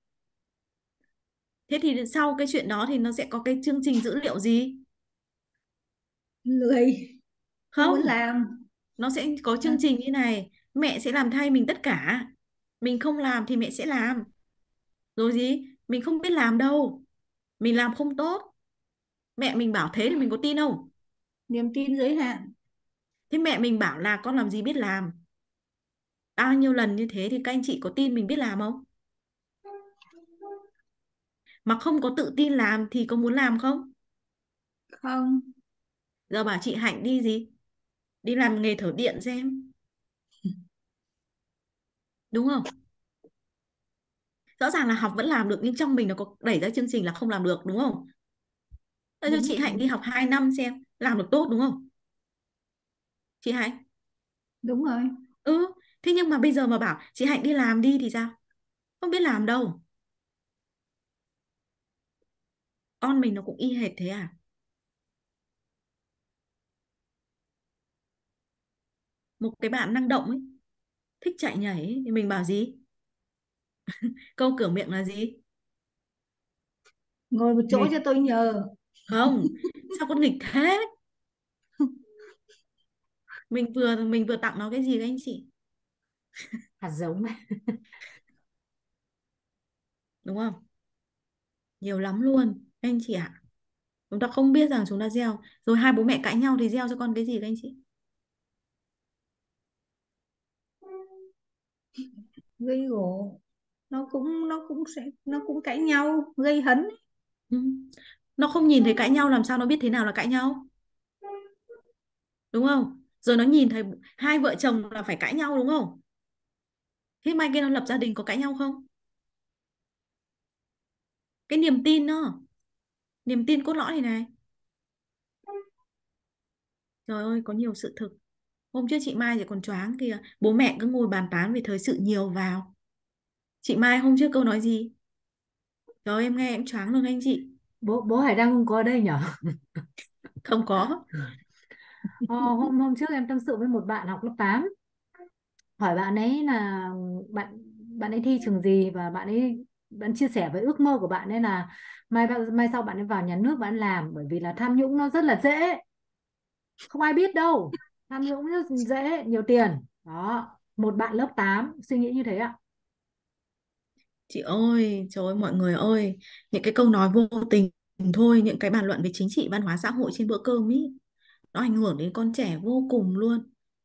Thế thì sau cái chuyện đó thì nó sẽ có cái chương trình dữ liệu gì? Lười. Không muốn Không, làm. nó sẽ có À, chương trình như này. Mẹ sẽ làm thay mình tất cả. Mình không làm thì mẹ sẽ làm. Rồi gì? Mình không biết làm đâu. Mình làm không tốt. Mẹ mình bảo thế thì mình có tin không? Niềm tin giới hạn. Thế mẹ mình bảo là con làm gì biết làm. Bao nhiêu lần như thế thì các anh chị có tin mình biết làm không? Mà không có tự tin làm thì có muốn làm không? Không. Giờ bảo chị Hạnh đi gì? Đi làm nghề thở điện xem. Đúng không? Rõ ràng là học vẫn làm được nhưng trong mình nó có đẩy ra chương trình là không làm được, đúng không? Thế cho Đúng chị Hạnh rồi. đi học hai năm xem làm được tốt, đúng không? Chị Hạnh. Đúng rồi. Ừ, thế nhưng mà bây giờ mà bảo chị Hạnh đi làm đi thì sao? Không biết làm đâu. Con mình nó cũng y hệt thế à? Một cái bạn năng động ấy, thích chạy nhảy ấy, thì mình bảo gì? Câu cửa miệng là gì? Ngồi một chỗ cho Nghịch. tôi nhờ. Không, sao con nghịch thế? Mình vừa mình vừa tặng nó cái gì các anh chị? Hạt giống. Đúng không? Nhiều lắm luôn các anh chị ạ. Chúng ta không biết rằng chúng ta gieo. Rồi hai bố mẹ cãi nhau thì gieo cho con cái gì các anh chị? Gây gổ. Nó cũng nó cũng sẽ nó cũng cãi nhau gây hấn. Ừ. Nó không nhìn thấy cãi nhau làm sao nó biết thế nào là cãi nhau? Đúng không? Rồi nó nhìn thấy hai vợ chồng là phải cãi nhau, đúng không? Thế mai kia nó lập gia đình có cãi nhau không? Cái niềm tin đó, niềm tin cốt lõi này này. Trời ơi, có nhiều sự thực. Hôm trước chị Mai thì còn choáng kìa. Bố mẹ cứ ngồi bàn tán về thời sự nhiều vào. Chị Mai hôm trước câu nói gì? Trời ơi, em nghe em choáng luôn anh chị. bố bố Hải Đăng không có ở đây nhở? Không có. Ờ, hôm hôm trước em tâm sự với một bạn học lớp tám, hỏi bạn ấy là bạn bạn ấy thi trường gì, và bạn ấy bạn chia sẻ với ước mơ của bạn ấy là mai bạn- mai sau bạn ấy vào nhà nước bạn làm, bởi vì là tham nhũng nó rất là dễ, không ai biết đâu, tham nhũng rất dễ, nhiều tiền. Đó, một bạn lớp tám suy nghĩ như thế ạ. Chị ơi, trời ơi mọi người ơi, những cái câu nói vô tình thôi, những cái bàn luận về chính trị văn hóa xã hội trên bữa cơm ý, nó ảnh hưởng đến con trẻ vô cùng luôn.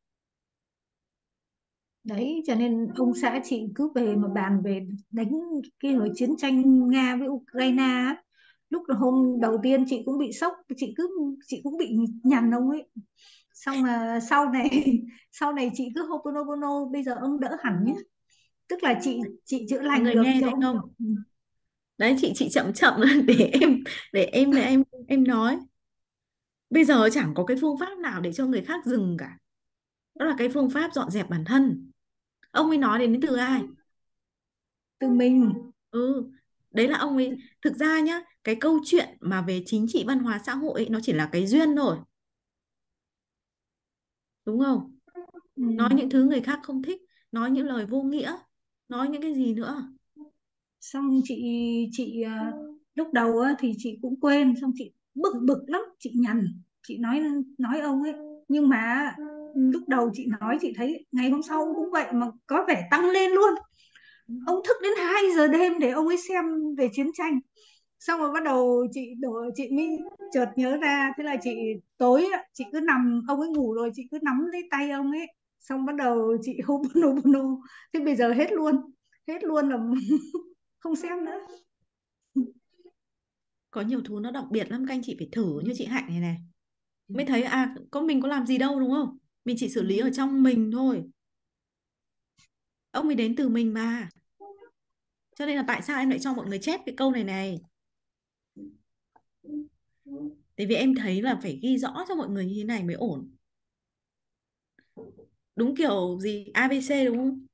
Đấy cho nên ông xã chị cứ về mà bàn về đánh cái hồi chiến tranh Nga với Ukraine á. Lúc hôm đầu tiên chị cũng bị sốc, chị cứ chị cũng bị nhằn ông ấy. Xong mà sau này sau này chị cứ Ho'oponopono, bây giờ ông đỡ hẳn nhé. Tức là chị chị chữa Mọi lành người được nghe cho thấy ông. không? Đấy chị chị chậm chậm để em để em để em em nói. Bây giờ chẳng có cái phương pháp nào để cho người khác dừng cả. Đó là cái phương pháp dọn dẹp bản thân. Ông ấy nói đến từ ai? Từ mình. Ừ, đấy là ông ấy. Thực ra nhá, cái câu chuyện mà về chính trị văn hóa xã hội ấy, nó chỉ là cái duyên thôi, đúng không? Ừ. Nói những thứ người khác không thích, nói những lời vô nghĩa, nói những cái gì nữa. Xong chị chị à, lúc đầu á, thì chị cũng quên, xong chị bực bực lắm, chị nhằn, chị nói nói ông ấy. Nhưng mà lúc đầu chị nói chị thấy ngày hôm sau cũng vậy mà có vẻ tăng lên luôn. Ông thức đến hai giờ đêm để ông ấy xem về chiến tranh. Xong rồi bắt đầu chị đổ chị mới chợt nhớ ra, thế là chị tối á, chị cứ nằm, ông ấy ngủ rồi chị cứ nắm lấy tay ông ấy, xong bắt đầu chị hô bono bono. Thế bây giờ hết luôn, hết luôn là không xem nữa. Có nhiều thứ nó đặc biệt lắm, các anh chị phải thử như chị Hạnh này này. Mới thấy à, có mình có làm gì đâu, đúng không? Mình chỉ xử lý ở trong mình thôi. Ông ấy đến từ mình mà. Cho nên là tại sao em lại cho mọi người chép cái câu này này? Tại vì em thấy là phải ghi rõ cho mọi người như thế này mới ổn. Đúng kiểu gì a bê xê đúng không?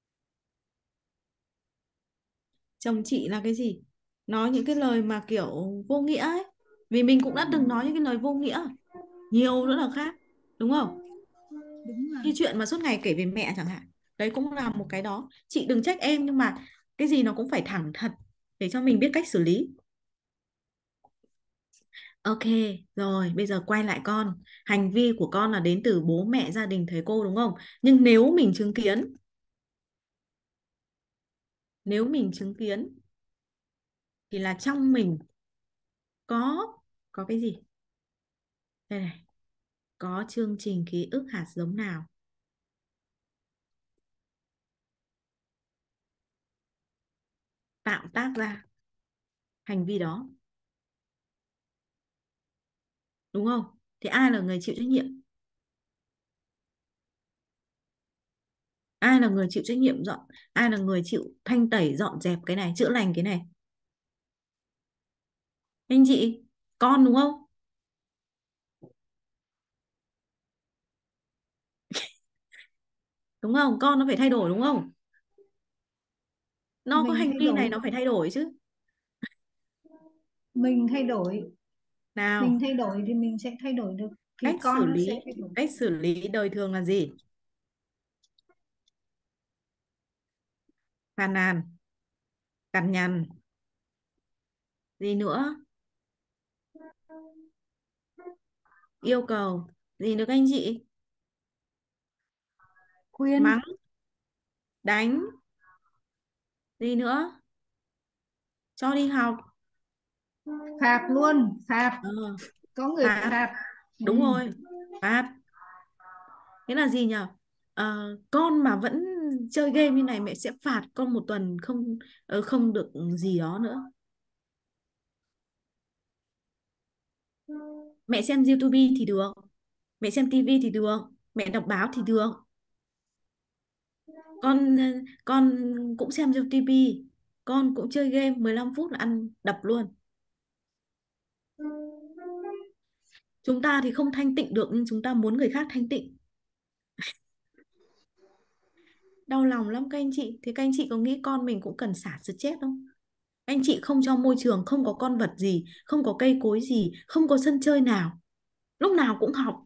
Chồng chị là cái gì? Nói những cái lời mà kiểu vô nghĩa ấy. Vì mình cũng đã từng nói những cái lời vô nghĩa. Nhiều nữa là khác. Đúng không? Đúng rồi. Như chuyện mà suốt ngày kể về mẹ chẳng hạn. Đấy cũng là một cái đó. Chị đừng trách em nhưng mà cái gì nó cũng phải thẳng thật để cho mình biết cách xử lý. Ok, rồi bây giờ quay lại con. Hành vi của con là đến từ bố mẹ, gia đình, thầy cô đúng không? Nhưng nếu mình chứng kiến, nếu mình chứng kiến thì là trong mình có có cái gì? Đây này, có chương trình ký ức hạt giống nào tạo tác ra hành vi đó, đúng không? Thì ai là người chịu trách nhiệm? Ai là người chịu trách nhiệm dọn? Ai là người chịu thanh tẩy, dọn dẹp cái này, chữa lành cái này? Anh chị, con đúng không? Đúng không? Con nó phải thay đổi đúng không? Nó có Mình hành thay vi này đổi, nó phải thay đổi chứ. mình thay đổi, mình Nào, thay đổi thì mình sẽ thay đổi được, thì cách xử con nó sẽ lý, thay đổi. cách xử lý đời thường là gì? Phàn nàn, cằn nhằn, gì nữa? Yêu cầu, gì nữa các anh chị? Khuyên. Mắng, đánh, gì nữa? Cho đi học. Phạt luôn, phạt, Ờ, có người phạt, phạt. Ừ. đúng rồi, phạt. Nghĩa là gì nhở? Ờ, con mà vẫn chơi game như này mẹ sẽ phạt con một tuần không ờ, không được gì đó nữa. Mẹ xem YouTube thì được, mẹ xem tivi thì được, mẹ đọc báo thì được. Con con cũng xem YouTube, con cũng chơi game mười lăm phút là ăn đập luôn. Chúng ta thì không thanh tịnh được nhưng chúng ta muốn người khác thanh tịnh. Đau lòng lắm các anh chị. Thì các anh chị có nghĩ con mình cũng cần xả stress không? Anh chị không cho môi trường, không có con vật gì, không có cây cối gì, không có sân chơi nào, lúc nào cũng học.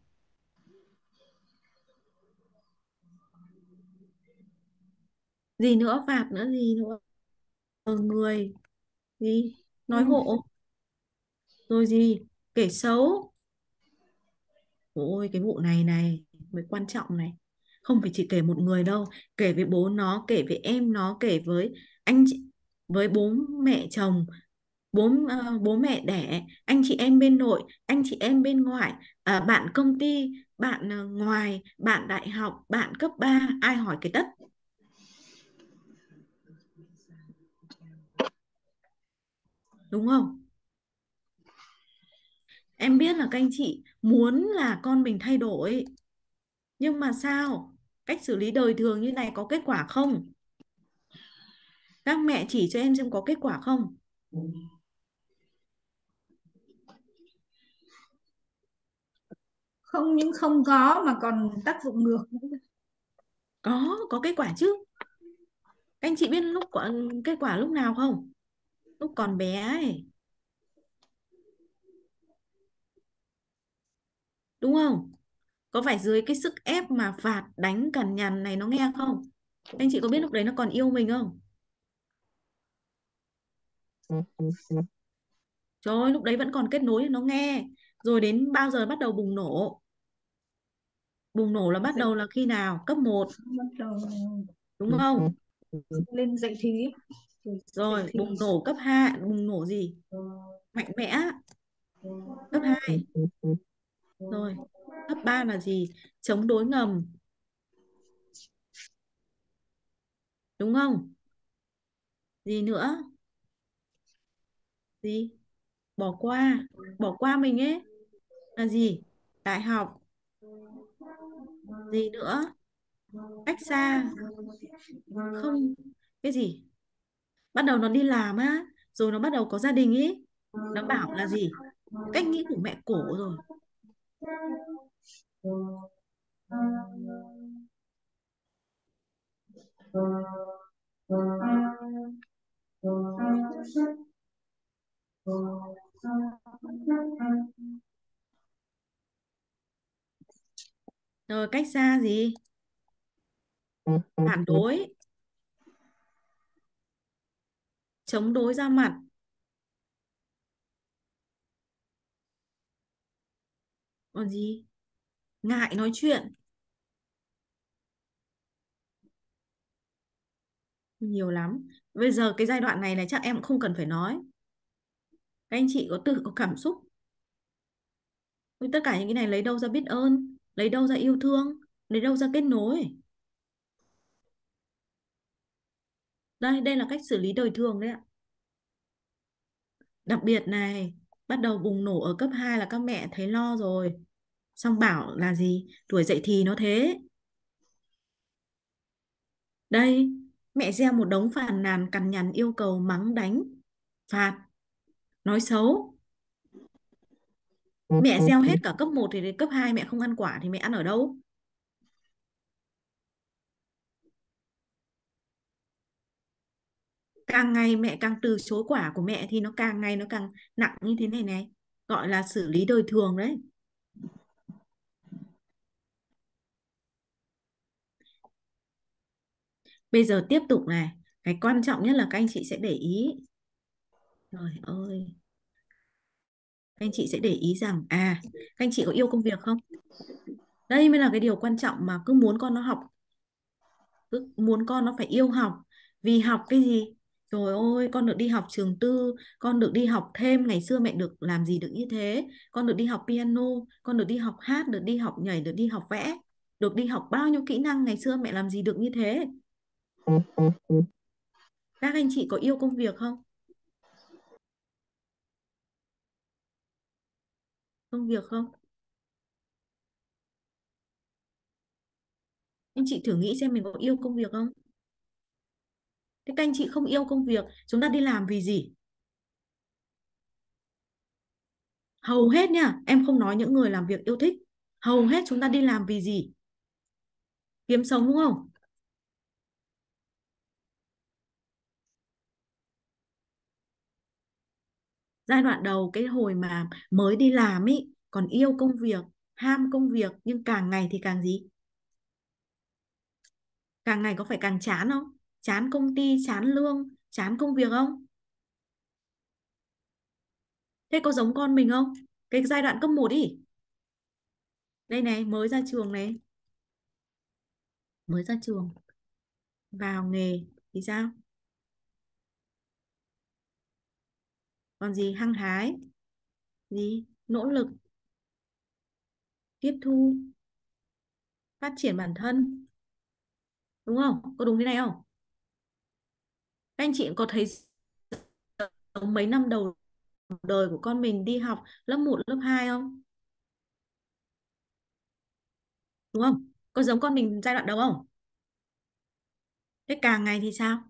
Gì nữa, phạt nữa, gì nữa? Ờ, người gì, Ừ. nói hộ, rồi gì, kể xấu. Ôi cái vụ này này mới quan trọng này. Không phải chỉ kể một người đâu, kể với bố nó, kể với em nó, kể với anh chị, với bố mẹ chồng, bố ờ, bố mẹ đẻ, anh chị em bên nội, anh chị em bên ngoại, à, bạn công ty, bạn ờ, ngoài, bạn đại học, bạn cấp ba, ai hỏi cái tất. Đúng không? Em biết là các anh chị muốn là con mình thay đổi, nhưng mà sao? Cách xử lý đời thường như này có kết quả không? Các mẹ chỉ cho em xem có kết quả không? Không những không có mà còn tác dụng ngược nữa. Có, có kết quả chứ. Các anh chị biết lúc quả, kết quả lúc nào không? Lúc còn bé ấy, đúng không? Có phải dưới cái sức ép mà phạt, đánh, cằn nhằn này nó nghe không? Các anh chị có biết lúc đấy nó còn yêu mình không? Trời ơi, lúc đấy vẫn còn kết nối nó nghe. Rồi đến bao giờ bắt đầu bùng nổ? Bùng nổ là bắt Dậy, đầu là khi nào? Cấp một, bắt đầu đúng không? lên dậy thì, rồi dậy Rồi thì. bùng nổ cấp hai, bùng nổ gì? Mạnh mẽ, cấp hai. Rồi, cấp ba là gì? Chống đối ngầm, đúng không? Gì nữa? Gì? Bỏ qua, bỏ qua mình ấy là gì? Đại học. Gì nữa? Cách xa, không, cái gì? Bắt đầu nó đi làm á, rồi nó bắt đầu có gia đình ấy. Nó bảo là gì? Cách nghĩ của mẹ cổ rồi. Rồi cách xa gì? Phản đối, chống đối ra mặt, Còn gì? Ngại nói chuyện. Nhiều lắm. Bây giờ cái giai đoạn này là chắc em cũng không cần phải nói. Các anh chị có tự có cảm xúc. Tất cả những cái này lấy đâu ra biết ơn, lấy đâu ra yêu thương, lấy đâu ra kết nối. Đây, đây là cách xử lý đời thường đấy ạ. Đặc biệt này, bắt đầu bùng nổ ở cấp hai là các mẹ thấy lo rồi. Xong bảo là gì? Tuổi dậy thì nó thế. Đây, mẹ gieo một đống phàn nàn cằn nhằn yêu cầu mắng đánh, phạt, nói xấu. Mẹ gieo hết cả cấp một thì đến cấp hai mẹ không ăn quả thì mẹ ăn ở đâu? Càng ngày mẹ càng từ chối quả của mẹ thì nó càng ngày nó càng nặng như thế này này. Gọi là xử lý đời thường đấy. Bây giờ tiếp tục này. Cái quan trọng nhất là các anh chị sẽ để ý. Trời ơi. Các anh chị sẽ để ý rằng à, các anh chị có yêu công việc không? Đây mới là cái điều quan trọng mà cứ muốn con nó học, cứ muốn con nó phải yêu học. Vì học cái gì? Trời ơi, con được đi học trường tư, con được đi học thêm, ngày xưa mẹ được làm gì được như thế. Con được đi học piano, con được đi học hát, được đi học nhảy, được đi học vẽ, được đi học bao nhiêu kỹ năng, ngày xưa mẹ làm gì được như thế. Các anh chị có yêu công việc không? Công việc không? Anh chị thử nghĩ xem mình có yêu công việc không? Thế các anh chị không yêu công việc, chúng ta đi làm vì gì? Hầu hết nha, em không nói những người làm việc yêu thích. Hầu hết chúng ta đi làm vì gì? Kiếm sống đúng không? Giai đoạn đầu cái hồi mà mới đi làm ý, còn yêu công việc, ham công việc, nhưng càng ngày thì càng gì? Càng ngày có phải càng chán không? Chán công ty, chán lương, chán công việc không? Thế có giống con mình không? Cái giai đoạn cấp một ý. Đây này, mới ra trường này. Mới ra trường. Vào nghề thì sao? Còn gì? Hăng hái. Gì? Nỗ lực. Tiếp thu. Phát triển bản thân. Đúng không? Có đúng thế này không? Các anh chị có thấy mấy năm đầu đời của con mình đi học lớp một, lớp hai không? Đúng không? Có giống con mình giai đoạn đầu không? Thế càng ngày thì sao?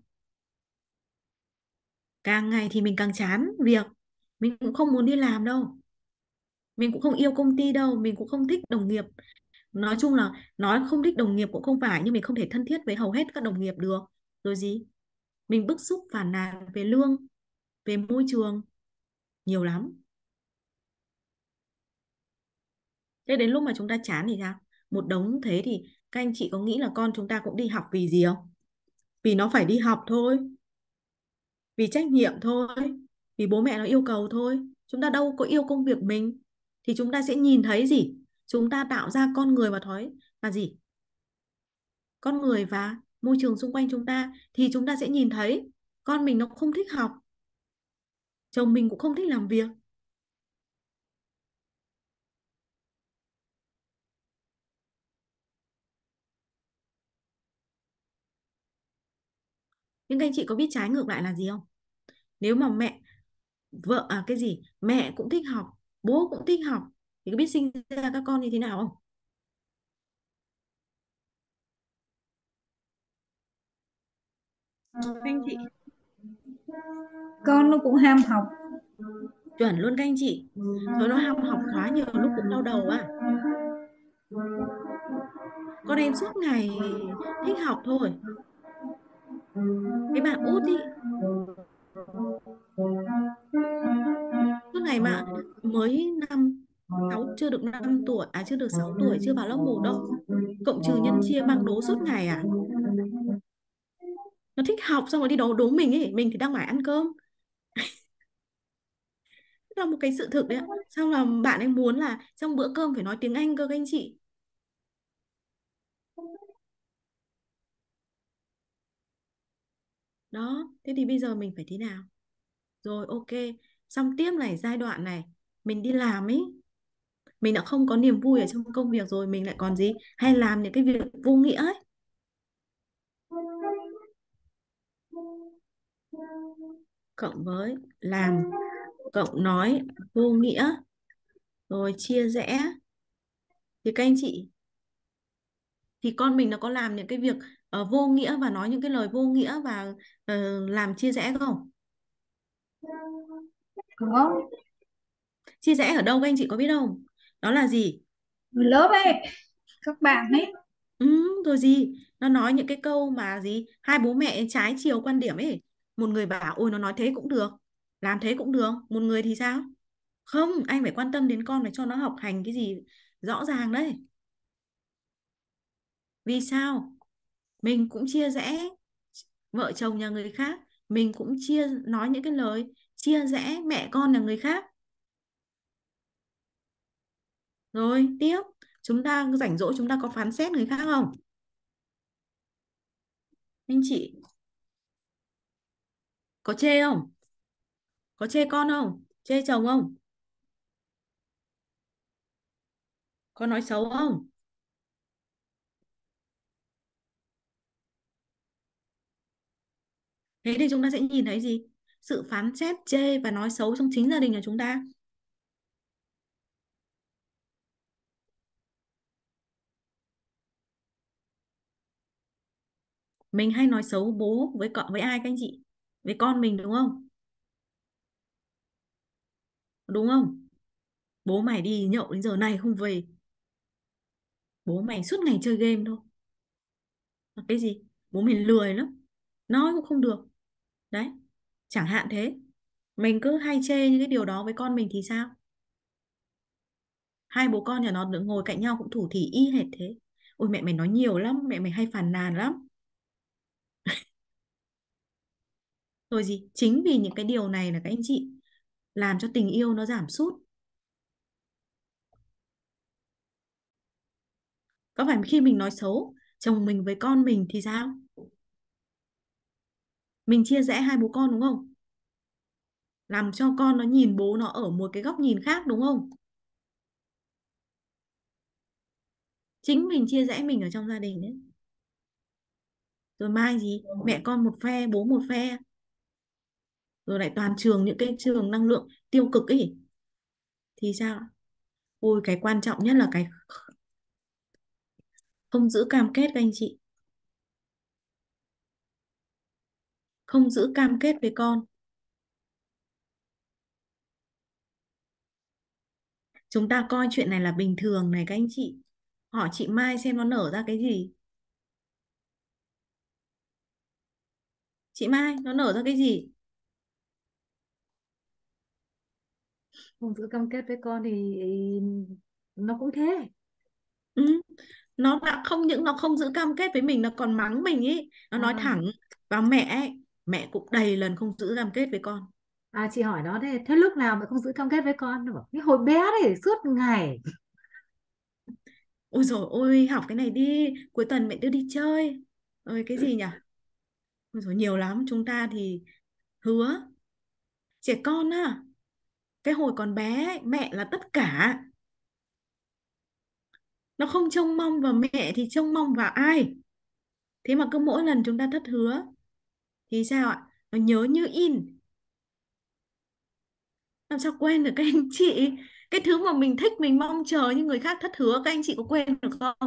Càng ngày thì mình càng chán việc. Mình cũng không muốn đi làm đâu. Mình cũng không yêu công ty đâu. Mình cũng không thích đồng nghiệp. Nói chung là nói không thích đồng nghiệp cũng không phải, nhưng mình không thể thân thiết với hầu hết các đồng nghiệp được. Rồi gì? Mình bức xúc phàn nàn về lương, về môi trường. Nhiều lắm. Thế đến lúc mà chúng ta chán thì sao? Một đống thế thì các anh chị có nghĩ là con chúng ta cũng đi học vì gì không? Vì nó phải đi học thôi. Vì trách nhiệm thôi. Vì bố mẹ nó yêu cầu thôi. Chúng ta đâu có yêu công việc mình. Thì chúng ta sẽ nhìn thấy gì? Chúng ta tạo ra con người và thói và gì? Con người và môi trường xung quanh chúng ta. Thì chúng ta sẽ nhìn thấy con mình nó không thích học. Chồng mình cũng không thích làm việc. Nhưng các anh chị có biết trái ngược lại là gì không? Nếu mà mẹ vợ à cái gì mẹ cũng thích học, bố cũng thích học, thì có biết sinh ra các con như thế nào không? Các anh chị Con nó cũng ham học. chuẩn luôn các anh chị. Rồi nó ham học quá nhiều lúc cũng đau đầu à. Con em suốt ngày thích học thôi. Cái bạn út ý suốt ngày mà mới năm sáu, chưa được năm tuổi à chưa được sáu tuổi, chưa vào lớp một đâu, cộng trừ nhân chia mang đố suốt ngày à. Nó thích học xong rồi đi đố đố mình ấy, mình thì đang phải ăn cơm. là một cái sự thực đấy ạ. Xong là bạn ấy muốn là trong bữa cơm phải nói tiếng Anh cơ các anh chị. Đó, thế thì bây giờ mình phải thế nào? Rồi ok, xong tiếp này, giai đoạn này mình đi làm ấy, mình đã không có niềm vui ở trong công việc rồi, mình lại còn gì hay làm những cái việc vô nghĩa ấy. Cộng với làm, cộng nói vô nghĩa, rồi chia rẽ, thì các anh chị, thì con mình nó có làm những cái việc ờ, vô nghĩa và nói những cái lời vô nghĩa và ờ, làm chia rẽ không? Có, Chia rẽ ở đâu các anh chị có biết không? Đó là gì? ở lớp ấy, các bạn ấy. Ừ, rồi gì? Nó nói những cái câu mà gì? Hai bố mẹ trái chiều quan điểm ấy. Một người bảo ôi nó nói thế cũng được, làm thế cũng được. Một người thì sao? Không, anh phải quan tâm đến con, phải cho nó học hành cái gì rõ ràng đấy. Vì sao? Mình cũng chia rẽ vợ chồng nhà người khác, mình cũng chia nói những cái lời chia rẽ mẹ con nhà người khác. Rồi tiếp, chúng ta rảnh rỗi chúng ta có phán xét người khác không? Anh chị có chê không? Có chê con không? Chê chồng không? Có nói xấu không? Thế thì chúng ta sẽ nhìn thấy gì? Sự phán xét, chê và nói xấu trong chính gia đình của chúng ta. Mình hay nói xấu bố với cọ với ai các anh chị? Với con mình đúng không? Đúng không? Bố mày đi nhậu đến giờ này không về. Bố mày suốt ngày chơi game thôi. Là cái gì? Bố mày lười lắm. Nói cũng không được. Đấy. Chẳng hạn thế. Mình cứ hay chê những cái điều đó với con mình thì sao? Hai bố con nhà nó được ngồi cạnh nhau cũng thủ thỉ y hệt thế. Ôi mẹ mày nói nhiều lắm, mẹ mày hay phàn nàn lắm. Rồi gì? Chính vì những cái điều này là các anh chị làm cho tình yêu nó giảm sút. Có phải khi mình nói xấu chồng mình với con mình thì sao? Mình chia rẽ hai bố con đúng không? Làm cho con nó nhìn bố nó ở một cái góc nhìn khác đúng không? Chính mình chia rẽ mình ở trong gia đình đấy. Rồi mai gì? Mẹ con một phe, bố một phe. Rồi lại toàn trường những cái trường năng lượng tiêu cực ấy. Thì sao? Ôi cái quan trọng nhất là cái không giữ cam kết các anh chị. Không giữ cam kết với con. Chúng ta coi chuyện này là bình thường này các anh chị. Hỏi chị Mai xem nó nở ra cái gì. Chị Mai, nó nở ra cái gì? Không giữ cam kết với con thì nó cũng thế. Ừ. Nó đã không những nó không giữ cam kết với mình, nó còn mắng mình ý, nó nói À, thẳng vào mẹ ấy. Mẹ cũng đầy lần không giữ cam kết với con. à chị hỏi nó thế, thế lúc nào mẹ không giữ cam kết với con? Nó bảo cái hồi bé đấy suốt ngày. Ôi rồi ôi học cái này đi, cuối tuần mẹ đưa đi chơi. Ôi cái gì nhỉ? Ôi rồi nhiều lắm, chúng ta thì hứa. Trẻ con á, cái hồi còn bé ấy, mẹ là tất cả. Nó không trông mong vào mẹ thì trông mong vào ai? Thế mà cứ mỗi lần chúng ta thất hứa thì sao ạ? Nó nhớ như in. Làm sao quên được các anh chị? Cái thứ mà mình thích, mình mong chờ nhưng người khác thất hứa, các anh chị có quên được không?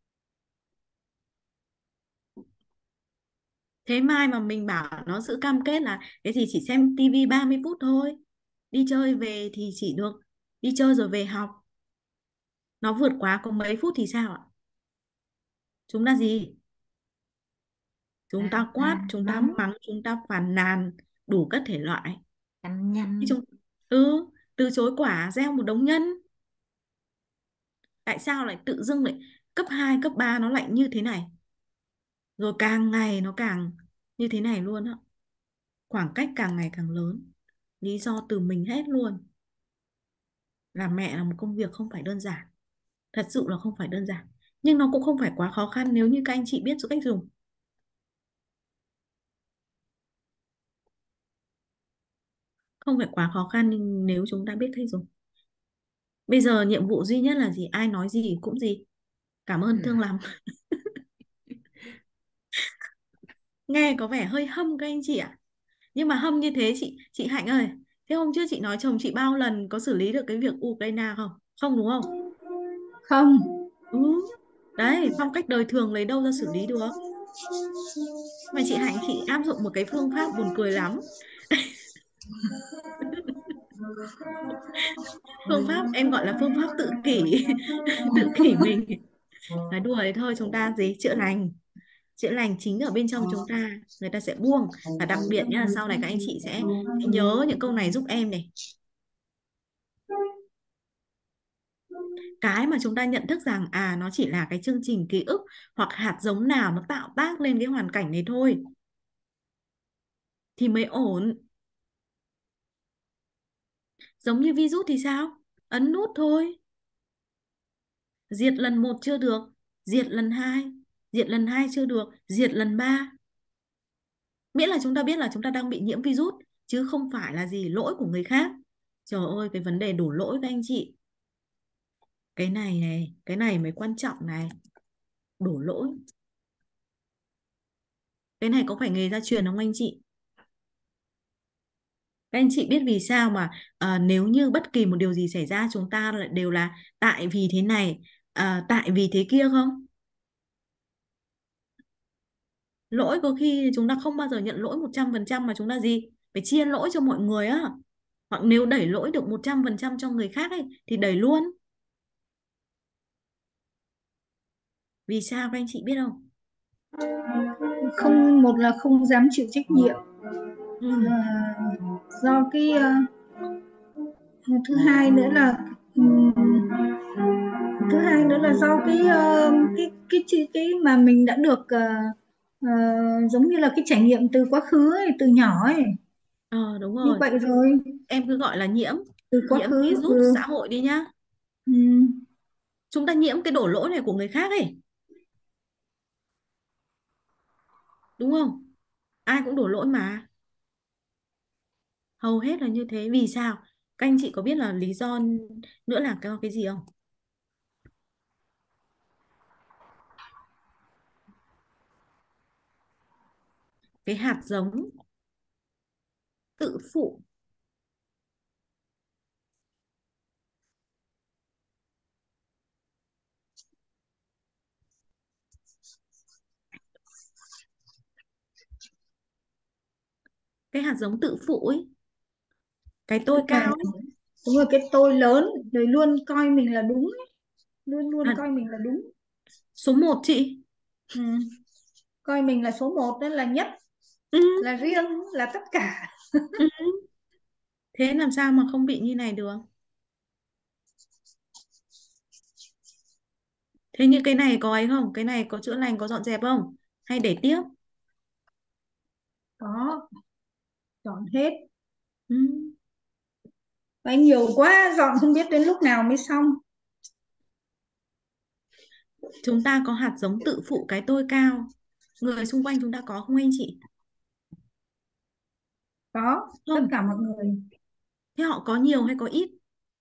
Thế mai mà mình bảo nó giữ cam kết là cái gì chỉ xem tivi ba mươi phút thôi. Đi chơi về thì chỉ được đi chơi rồi về học. Nó vượt quá có mấy phút thì sao ạ? Chúng ta gì? Chúng À, ta à, quát, chúng ta mắng, mắng, chúng ta phàn nàn, đủ các thể loại. cằn Thế nhằn. chúng, ừ, từ chối quả gieo một đống nhân. Tại sao lại tự dưng lại cấp hai cấp ba nó lại như thế này? Rồi càng ngày nó càng như thế này luôn á. Khoảng cách càng ngày càng lớn. Lý do từ mình hết luôn. Làm mẹ là một công việc không phải đơn giản, thật sự là không phải đơn giản, nhưng nó cũng không phải quá khó khăn nếu như các anh chị biết cách dùng. Không phải quá khó khăn nhưng nếu chúng ta biết cách dùng. Bây giờ nhiệm vụ duy nhất là gì? Ai nói gì cũng gì? Cảm ơn thương lắm. Nghe có vẻ hơi hâm các anh chị ạ. Nhưng mà hâm như thế chị chị Hạnh ơi, thế hôm trước chị nói chồng chị bao lần có xử lý được cái việc Ukraine không? Không đúng không? Không. Ừ. Đấy, phong cách đời thường lấy đâu ra xử lý được. Mà chị Hạnh chị áp dụng một cái phương pháp buồn cười lắm. Phương pháp em gọi là phương pháp tự kỷ. Tự kỷ mình. Nói đùa đấy thôi, chúng ta gì? Chữa lành. Chữa lành chính ở bên trong chúng ta, người ta sẽ buông. Và đặc biệt nhá, sau này các anh chị sẽ, sẽ nhớ những câu này giúp em này. Cái mà chúng ta nhận thức rằng à nó chỉ là cái chương trình ký ức hoặc hạt giống nào nó tạo tác lên cái hoàn cảnh này thôi thì mới ổn. Giống như virus thì sao? Ấn nút thôi. Diệt lần một chưa được, diệt lần hai, diệt lần hai chưa được, diệt lần ba. Miễn là chúng ta biết là chúng ta đang bị nhiễm virus chứ không phải là gì lỗi của người khác. Trời ơi, cái vấn đề đổ lỗi các anh chị. Cái này này, cái này mới quan trọng này. Đổ lỗi. Cái này có phải nghề gia truyền không anh chị? Các anh chị biết vì sao mà ờ, nếu như bất kỳ một điều gì xảy ra chúng ta lại đều là tại vì thế này, ờ, tại vì thế kia không? Lỗi có khi chúng ta không bao giờ nhận lỗi một trăm phần trăm mà chúng ta gì? Phải chia lỗi cho mọi người á. Hoặc nếu đẩy lỗi được một trăm phần trăm cho người khác ấy, thì đẩy luôn. Vì sao các anh chị biết không? Không, một là không dám chịu trách nhiệm. Ừ. À, do cái uh, thứ hai nữa là um, thứ hai nữa là do cái uh, cái cái cái cái mà mình đã được uh, uh, giống như là cái trải nghiệm từ quá khứ ấy, từ nhỏ ấy, Ờ đúng như rồi. vậy rồi, Em cứ gọi là nhiễm, từ quá nhiễm khứ. virus Ừ. xã hội đi nhá. Ừ. Chúng ta nhiễm cái đổ lỗi này của người khác ấy. Đúng không? Ai cũng đổ lỗi mà. Hầu hết là như thế. Vì sao? Các anh chị có biết là lý do nữa là cái, cái gì không? Cái hạt giống tự phụ. Cái hạt giống tự phụ ấy. Cái tôi Tức là cao ấy. đúng rồi, cái tôi lớn rồi luôn coi mình là đúng ấy. Luôn luôn À, coi mình là đúng. số một chị. Ừ. Coi mình là số một, đó là nhất, Ừ, là riêng, là tất cả. ừ. Thế làm sao mà không bị như này được? Thế những cái này có ấy không? Cái này có chữa lành, có dọn dẹp không? Hay để tiếp? Có, dọn hết. Ừ. Và nhiều quá, dọn không biết đến lúc nào mới xong. Chúng ta có hạt giống tự phụ cái tôi cao. Người xung quanh chúng ta có không anh chị? Có, tất Không. cả mọi người. Thế họ có nhiều hay có ít?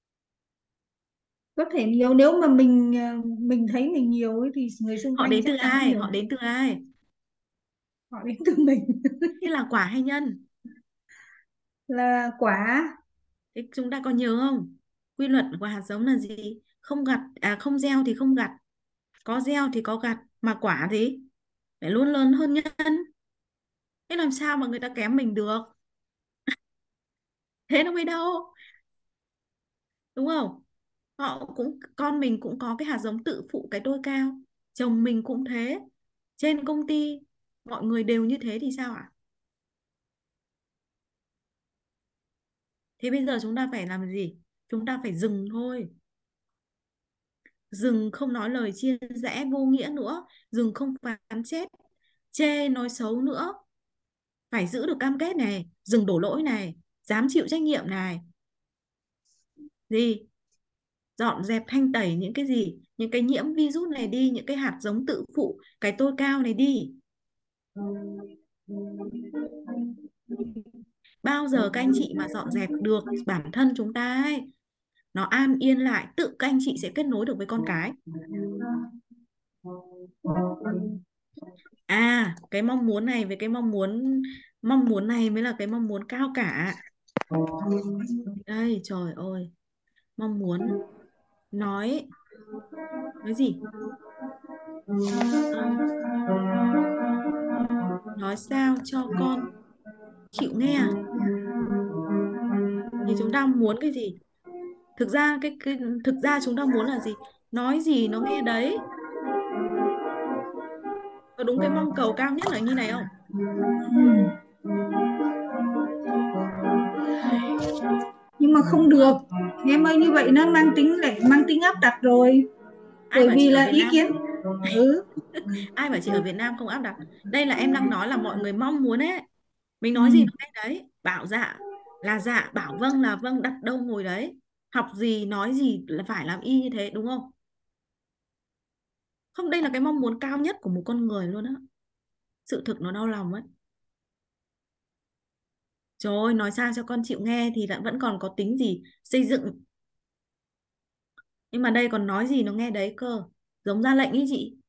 Có thể nhiều, nếu mà mình ờ, mình thấy mình nhiều ấy, thì người xung Họ quanh đến chắc từ chắn ai? nhiều. Họ đến từ ai? Họ đến từ mình. Thế là quả hay nhân? Là quả. Thế chúng ta có nhớ không? Quy luật của hạt giống là gì? Không gặt, à không gieo thì không gặt. Có gieo thì có gặt. Mà quả thì phải luôn lớn hơn nhân. Thế làm sao mà người ta kém mình được? Thế nó mới đâu. Đúng không? Họ cũng, con mình cũng có cái hạt giống tự phụ cái tôi cao. Chồng mình cũng thế. Trên công ty mọi người đều như thế thì sao ạ? Thế bây giờ chúng ta phải làm gì? Chúng ta phải dừng thôi. Dừng không nói lời chia rẽ vô nghĩa nữa. Dừng không phán xét, chê nói xấu nữa. Phải giữ được cam kết này, dừng đổ lỗi này, dám chịu trách nhiệm này. Gì? dọn dẹp thanh tẩy những cái gì, những cái nhiễm virus này đi, những cái hạt giống tự phụ, cái tôi cao này đi. Bao giờ các anh chị mà dọn dẹp được bản thân chúng ta ấy, nó an yên lại, tự các anh chị sẽ kết nối được với con cái. À, cái mong muốn này với cái mong muốn mong muốn này mới là cái mong muốn cao cả. Đây, trời ơi, mong muốn nói nói gì? Ừm, nói sao cho con chịu nghe à? Thì chúng ta muốn cái gì? Thực ra cái cái thực ra chúng ta muốn là gì? Nói gì nó nghe đấy. Có đúng cái mong cầu cao nhất là như này không? Ừ. Nhưng mà không được em ơi, như vậy nó mang tính lại mang tính áp đặt rồi, Ai bởi bảo vì chị ở là Việt ý Nam? kiến. Ừ. Ai bảo chị ở Việt Nam không áp đặt? Đây là em đang nói là mọi người mong muốn ấy. Mình Ừ. nói gì nó nghe đấy. Bảo dạ là dạ, bảo vâng là vâng, đặt đâu ngồi đấy. Học gì nói gì là phải làm y như thế, đúng không? Không, đây là cái mong muốn cao nhất của một con người luôn á. Sự thực nó đau lòng ấy. Trời ơi, nói sao cho con chịu nghe thì lại vẫn còn có tính gì xây dựng. Nhưng mà đây còn nói gì nó nghe đấy cơ. Giống ra lệnh ý chị.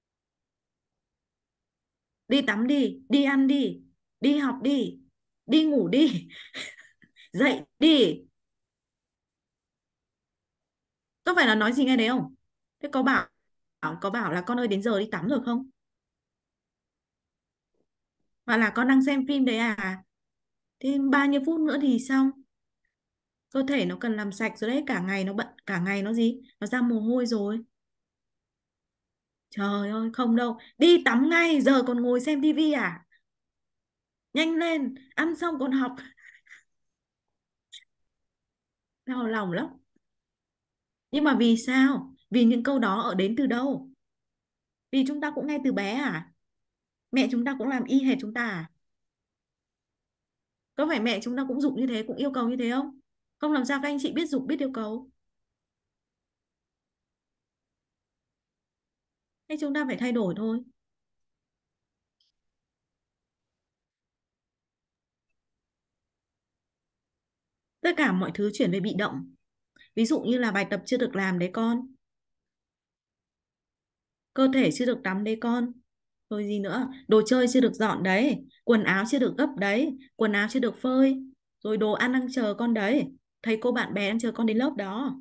Đi tắm đi, đi ăn đi, đi học đi, đi ngủ đi, dậy đi. Có phải là nói gì nghe đấy không? Thế có bảo có bảo là con ơi đến giờ đi tắm rồi không? Hoặc là con đang xem phim đấy à? Thế bao nhiêu phút nữa thì xong. Cơ thể nó cần làm sạch rồi đấy, cả ngày nó bận, cả ngày nó gì? Nó ra mồ hôi rồi. Trời ơi, không đâu. Đi tắm ngay, giờ còn ngồi xem tivi à? Nhanh lên, ăn xong còn học. Đau lòng lắm. Nhưng mà vì sao? Vì những câu đó ở đến từ đâu? Vì chúng ta cũng nghe từ bé à? Mẹ chúng ta cũng làm y hệt chúng ta à? Có phải mẹ chúng ta cũng giục như thế, cũng yêu cầu như thế không? Không làm sao các anh chị biết giục, biết yêu cầu. Thế chúng ta phải thay đổi thôi. Tất cả mọi thứ chuyển về bị động. Ví dụ như là bài tập chưa được làm đấy con. Cơ thể chưa được tắm đấy con. Rồi gì nữa? Đồ chơi chưa được dọn đấy. Quần áo chưa được gấp đấy. Quần áo chưa được phơi. Rồi đồ ăn đang chờ con đấy. Thầy cô bạn bè đang chờ con đến lớp đó.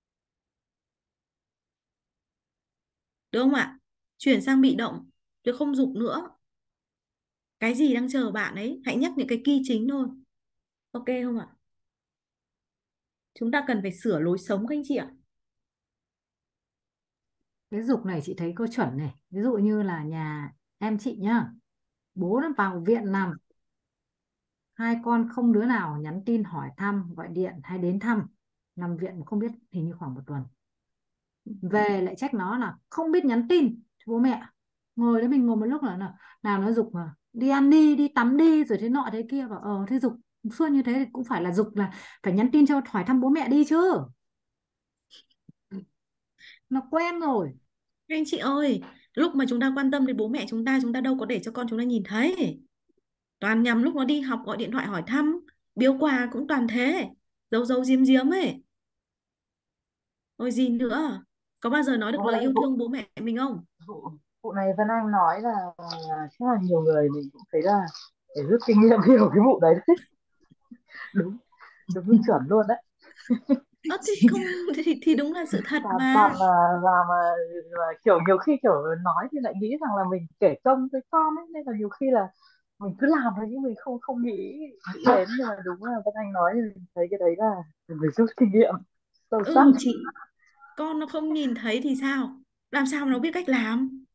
Được không ạ? Chuyển sang bị động. Chứ không giục nữa. Cái gì đang chờ bạn ấy? Hãy nhắc những cái kỳ chính thôi. Ok không ạ? Chúng ta cần phải sửa lối sống các anh chị ạ. Cái dục này chị thấy có chuẩn này, ví dụ như là nhà em chị nhá, bố nó vào viện nằm, hai con không đứa nào nhắn tin hỏi thăm, gọi điện hay đến thăm, nằm viện không biết hình như khoảng một tuần, về lại trách nó là không biết nhắn tin cho bố mẹ. Ngồi đấy mình ngồi một lúc là nào, nào nó giục mà đi ăn đi, đi tắm đi, rồi thế nọ thế kia, và ờ thế giục suốt như thế thì cũng phải là giục là phải nhắn tin cho hỏi thăm bố mẹ đi chứ, nó quen rồi. Các anh chị ơi, lúc mà chúng ta quan tâm đến bố mẹ chúng ta, chúng ta đâu có để cho con chúng ta nhìn thấy. Toàn nhằm lúc nó đi học gọi điện thoại hỏi thăm, biếu quà cũng toàn thế, giấu giấu giếm giếm ấy. Rồi gì nữa? Có bao giờ nói được Vụ lời này yêu vụ, thương bố mẹ mình không? vụ, vụ này Vân Anh nói là, là chắc là nhiều người mình cũng thấy là để rút kinh nghiệm nhiều cái vụ đấy đấy. đúng đúng chuẩn luôn đấy. Ơ thì không thì, thì đúng là sự thật toàn mà. toàn là là mà, là kiểu nhiều khi kiểu nói thì lại nghĩ rằng là mình kể công với con ấy, nên là nhiều khi là mình cứ làm thôi chứ mình không không nghĩ, nghĩ đến. Nhưng mà đúng là Vân Anh nói thì mình thấy cái đấy là mình phải rút kinh nghiệm sâu sắc. Ừ, chị con nó không nhìn thấy thì sao? Làm sao mà nó biết cách làm?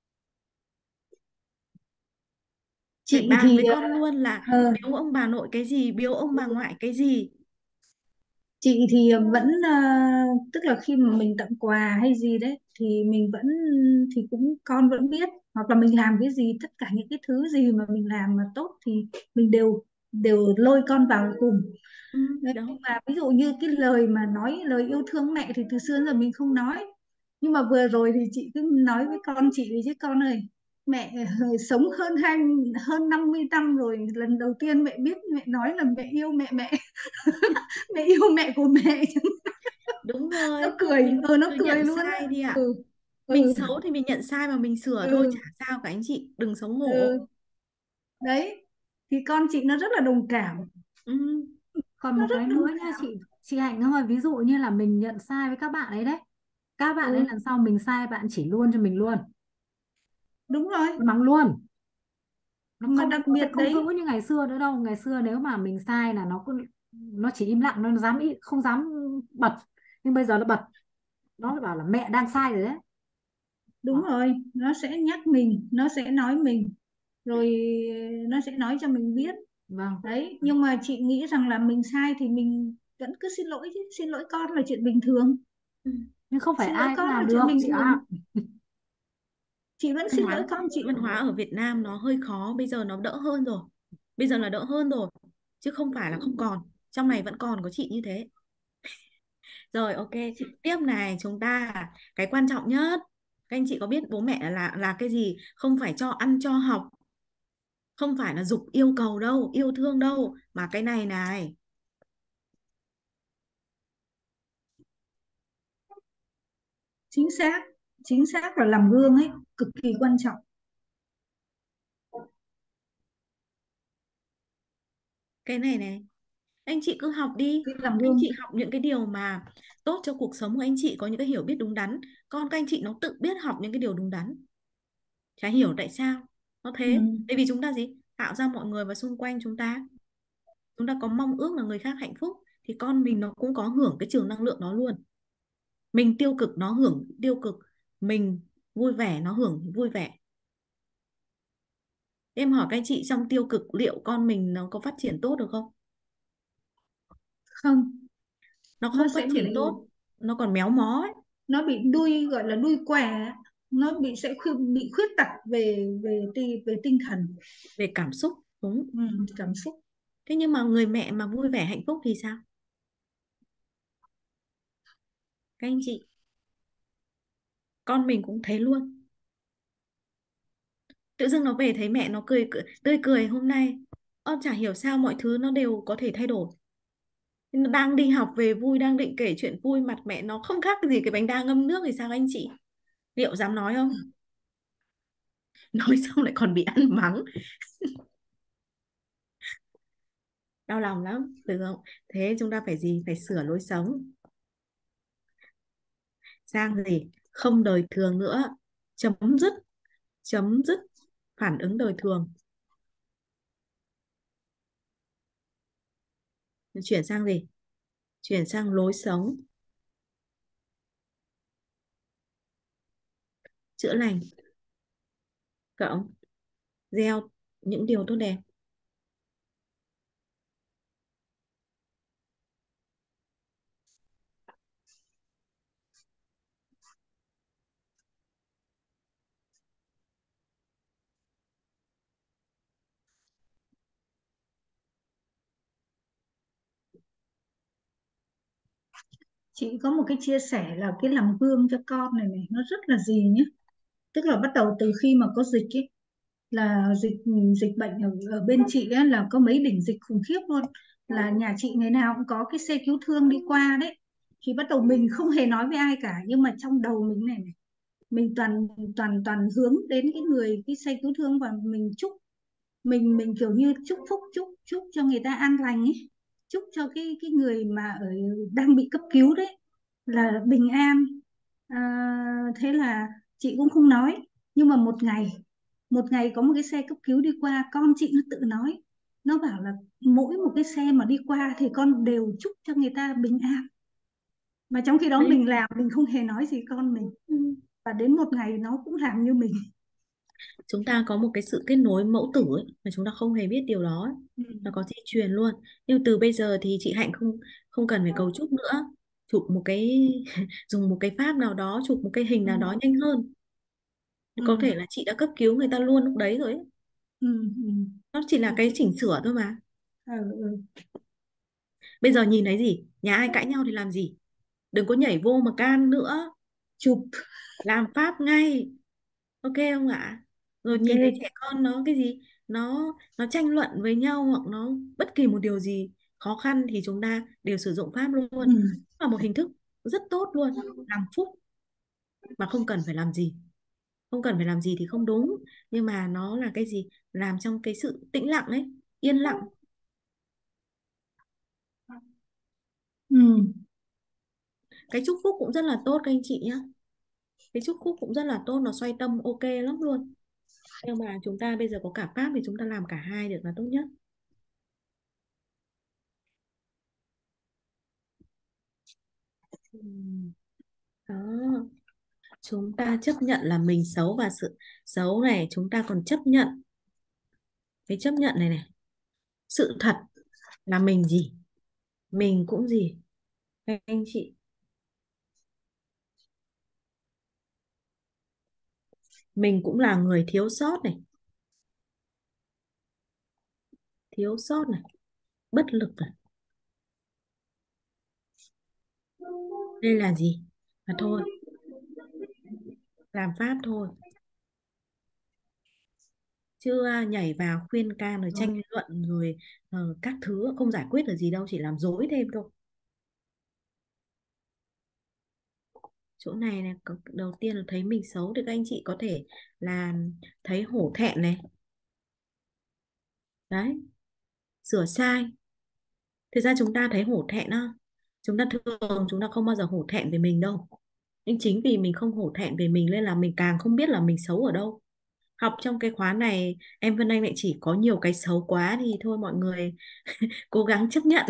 Phải chị bàn thì với con luôn là ờ, biếu ông bà nội cái gì, biếu ông bà ngoại cái gì. chị thì vẫn ờ, tức là khi mà mình tặng quà hay gì đấy thì mình vẫn, thì cũng con vẫn biết, hoặc là mình làm cái gì, tất cả những cái thứ gì mà mình làm mà tốt thì mình đều đều lôi con vào cùng. Ừ, Đấy, đó. nhưng mà ví dụ như cái lời mà nói lời yêu thương mẹ thì từ xưa đến giờ mình không nói, nhưng mà vừa rồi thì chị cứ nói với con chị chứ, con ơi, mẹ ờ, sống hơn hai hơn năm mươi năm rồi, lần đầu tiên mẹ biết mẹ nói là mẹ yêu mẹ mẹ mẹ yêu mẹ của mẹ. Đúng Nó rồi, cười, mình ờ nó cứ cười nhận luôn á. sai đi ạ. Ừ, Mình ừ, xấu thì mình nhận sai mà mình sửa thôi, chả ừ, sao cả anh chị, đừng xấu hổ. ừ. Đấy, thì con chị nó rất là đồng cảm, Ừ. Còn nó một rất cái đồng nữa nha cảm. chị chị Hạnh ơi, ví dụ như là mình nhận sai với các bạn ấy đấy, các bạn ấy Ừ, lần sau mình sai bạn chỉ luôn cho mình luôn, đúng rồi. mắng luôn, nó Mà không đặc nó sẽ biệt không giữ đấy, như ngày xưa nữa đâu. Ngày xưa nếu mà mình sai là nó cứ nó chỉ im lặng, nó dám ý, không dám bật, nhưng bây giờ nó bật, nó bảo là mẹ đang sai rồi đấy. đúng Đó. rồi, nó sẽ nhắc mình, nó sẽ nói mình, rồi nó sẽ nói cho mình biết. Vâng. Đấy, nhưng mà chị nghĩ rằng là mình sai thì mình vẫn cứ xin lỗi chứ, xin lỗi con là chuyện bình thường. Ừ. Nhưng không phải Xin lỗi ai cũng con là làm chuyện được bình chị thường. ạ. Chị vẫn Văn xin lỗi hóa con chị. văn hóa ở Việt Nam nó hơi khó, bây giờ nó đỡ hơn rồi, bây giờ là đỡ hơn rồi, chứ không phải là không còn, trong này vẫn còn có chị như thế. Rồi, ok, tiếp này, chúng ta cái quan trọng nhất, các anh chị có biết bố mẹ là là cái gì? Không phải cho ăn cho học, không phải là giục yêu cầu đâu, yêu thương đâu, mà cái này này. Chính xác, chính xác là làm gương ấy, cực kỳ quan trọng. Cái này này, anh chị cứ học đi, Biết làm anh gương. chị học những cái điều mà tốt cho cuộc sống của anh chị, có những cái hiểu biết đúng đắn, con các anh chị nó tự biết học những cái điều đúng đắn, chả hiểu tại sao nó Ừ. thế. Tại vì chúng ta gì, tạo ra mọi người và xung quanh chúng ta chúng ta có mong ước là người khác hạnh phúc, thì con mình nó cũng có hưởng cái trường năng lượng đó luôn. Mình tiêu cực nó hưởng tiêu cực, mình vui vẻ nó hưởng vui vẻ. Em hỏi các anh chị, trong tiêu cực liệu con mình nó có phát triển tốt được không? Không, Nó nó không phát sẽ triển bị, tốt, nó còn méo mó ấy. nó bị đuôi, gọi là đuôi què ấy. Nó bị sẽ khuyết, bị khuyết tật về về ti, về tinh thần. Về cảm xúc, đúng. Ừ, cảm xúc. Thế nhưng mà người mẹ mà vui vẻ hạnh phúc thì sao các anh chị? Con mình cũng thế luôn, tự dưng nó về thấy mẹ nó cười, cười tươi cười hôm nay, ơ chả hiểu sao mọi thứ nó đều có thể thay đổi. Nó đang đi học về vui, đang định kể chuyện vui, mặt mẹ nó không khác gì cái bánh đa ngâm nước thì sao anh chị? Liệu dám nói không? Nói xong lại còn bị ăn mắng, đau lòng lắm, được không? Thế chúng ta phải gì, phải sửa lối sống, sang gì, không đời thường nữa, chấm dứt, chấm dứt phản ứng đời thường, chuyển sang gì, chuyển sang lối sống chữa lành, cộng gieo những điều tốt đẹp. Chị có một cái chia sẻ là cái làm gương cho con này này nó rất là gì nhé. Tức là bắt đầu từ khi mà có dịch ấy, là dịch dịch bệnh ở, ở bên chị ấy, là có mấy đỉnh dịch khủng khiếp luôn, là nhà chị ngày nào cũng có cái xe cứu thương đi qua đấy. Thì bắt đầu mình không hề nói với ai cả, nhưng mà trong đầu mình này, này mình toàn toàn toàn hướng đến cái người, cái xe cứu thương, và mình chúc, mình mình kiểu như chúc phúc, chúc chúc cho người ta an lành ấy, chúc cho cái cái người mà ở đang bị cấp cứu đấy là bình an. à, Thế là chị cũng không nói, nhưng mà một ngày, một ngày có một cái xe cấp cứu đi qua, con chị nó tự nói, nó bảo là mỗi một cái xe mà đi qua thì con đều chúc cho người ta bình an, mà trong khi đó Đấy. mình làm mình không hề nói gì con mình, Ừ. và đến một ngày nó cũng làm như mình. Chúng ta có một cái sự kết nối mẫu tử ấy, mà chúng ta không hề biết điều đó ấy. Ừ. Nó có di truyền luôn. Nhưng từ bây giờ thì chị Hạnh không không cần phải cầu chúc nữa, chụp một cái dùng một cái pháp nào đó, chụp một cái hình Ừ. nào đó nhanh hơn, Ừ. có thể là chị đã cấp cứu người ta luôn lúc đấy rồi ấy. Ừ. Ừ. Nó chỉ là cái chỉnh sửa thôi mà. Ừ, ừ. Bây giờ nhìn thấy gì, nhà ai cãi nhau thì làm gì, đừng có nhảy vô mà can nữa, Chụp. làm pháp ngay, ok không ạ? Rồi nhìn thấy Ok. trẻ con nó cái gì, nó nó tranh luận với nhau hoặc nó bất kỳ một điều gì khó khăn thì chúng ta đều sử dụng pháp luôn, Ừ. là một hình thức rất tốt luôn, làm phúc mà không cần phải làm gì, không cần phải làm gì thì không đúng, nhưng mà nó là cái gì, làm trong cái sự tĩnh lặng ấy, yên lặng. Ừ. Cái chúc phúc cũng rất là tốt các anh chị nhé, cái chúc phúc cũng rất là tốt, nó xoay tâm ok lắm luôn, nhưng mà chúng ta bây giờ có cả pháp thì chúng ta làm cả hai được là tốt nhất. Ừm, đó, chúng ta chấp nhận là mình xấu, và sự xấu này chúng ta còn chấp nhận, cái chấp nhận này này, sự thật là mình gì, mình cũng gì các anh chị, mình cũng là người thiếu sót này, thiếu sót này, bất lực này, đây là gì, mà thôi, làm pháp thôi, chứ à, nhảy vào khuyên can rồi tranh luận rồi ờ, các thứ không giải quyết được gì đâu, chỉ làm rối thêm thôi. Chỗ này này, có- đầu tiên là thấy mình xấu thì các anh chị có thể là thấy hổ thẹn này, đấy, sửa sai. Thực ra chúng ta thấy hổ thẹn á, chúng ta thường chúng ta không bao giờ hổ thẹn về mình đâu, nhưng chính vì mình không hổ thẹn về mình nên là mình càng không biết là mình xấu ở đâu. Học trong cái khóa này em Vân Anh lại chỉ có nhiều cái xấu quá thì thôi mọi người cố gắng chấp nhận.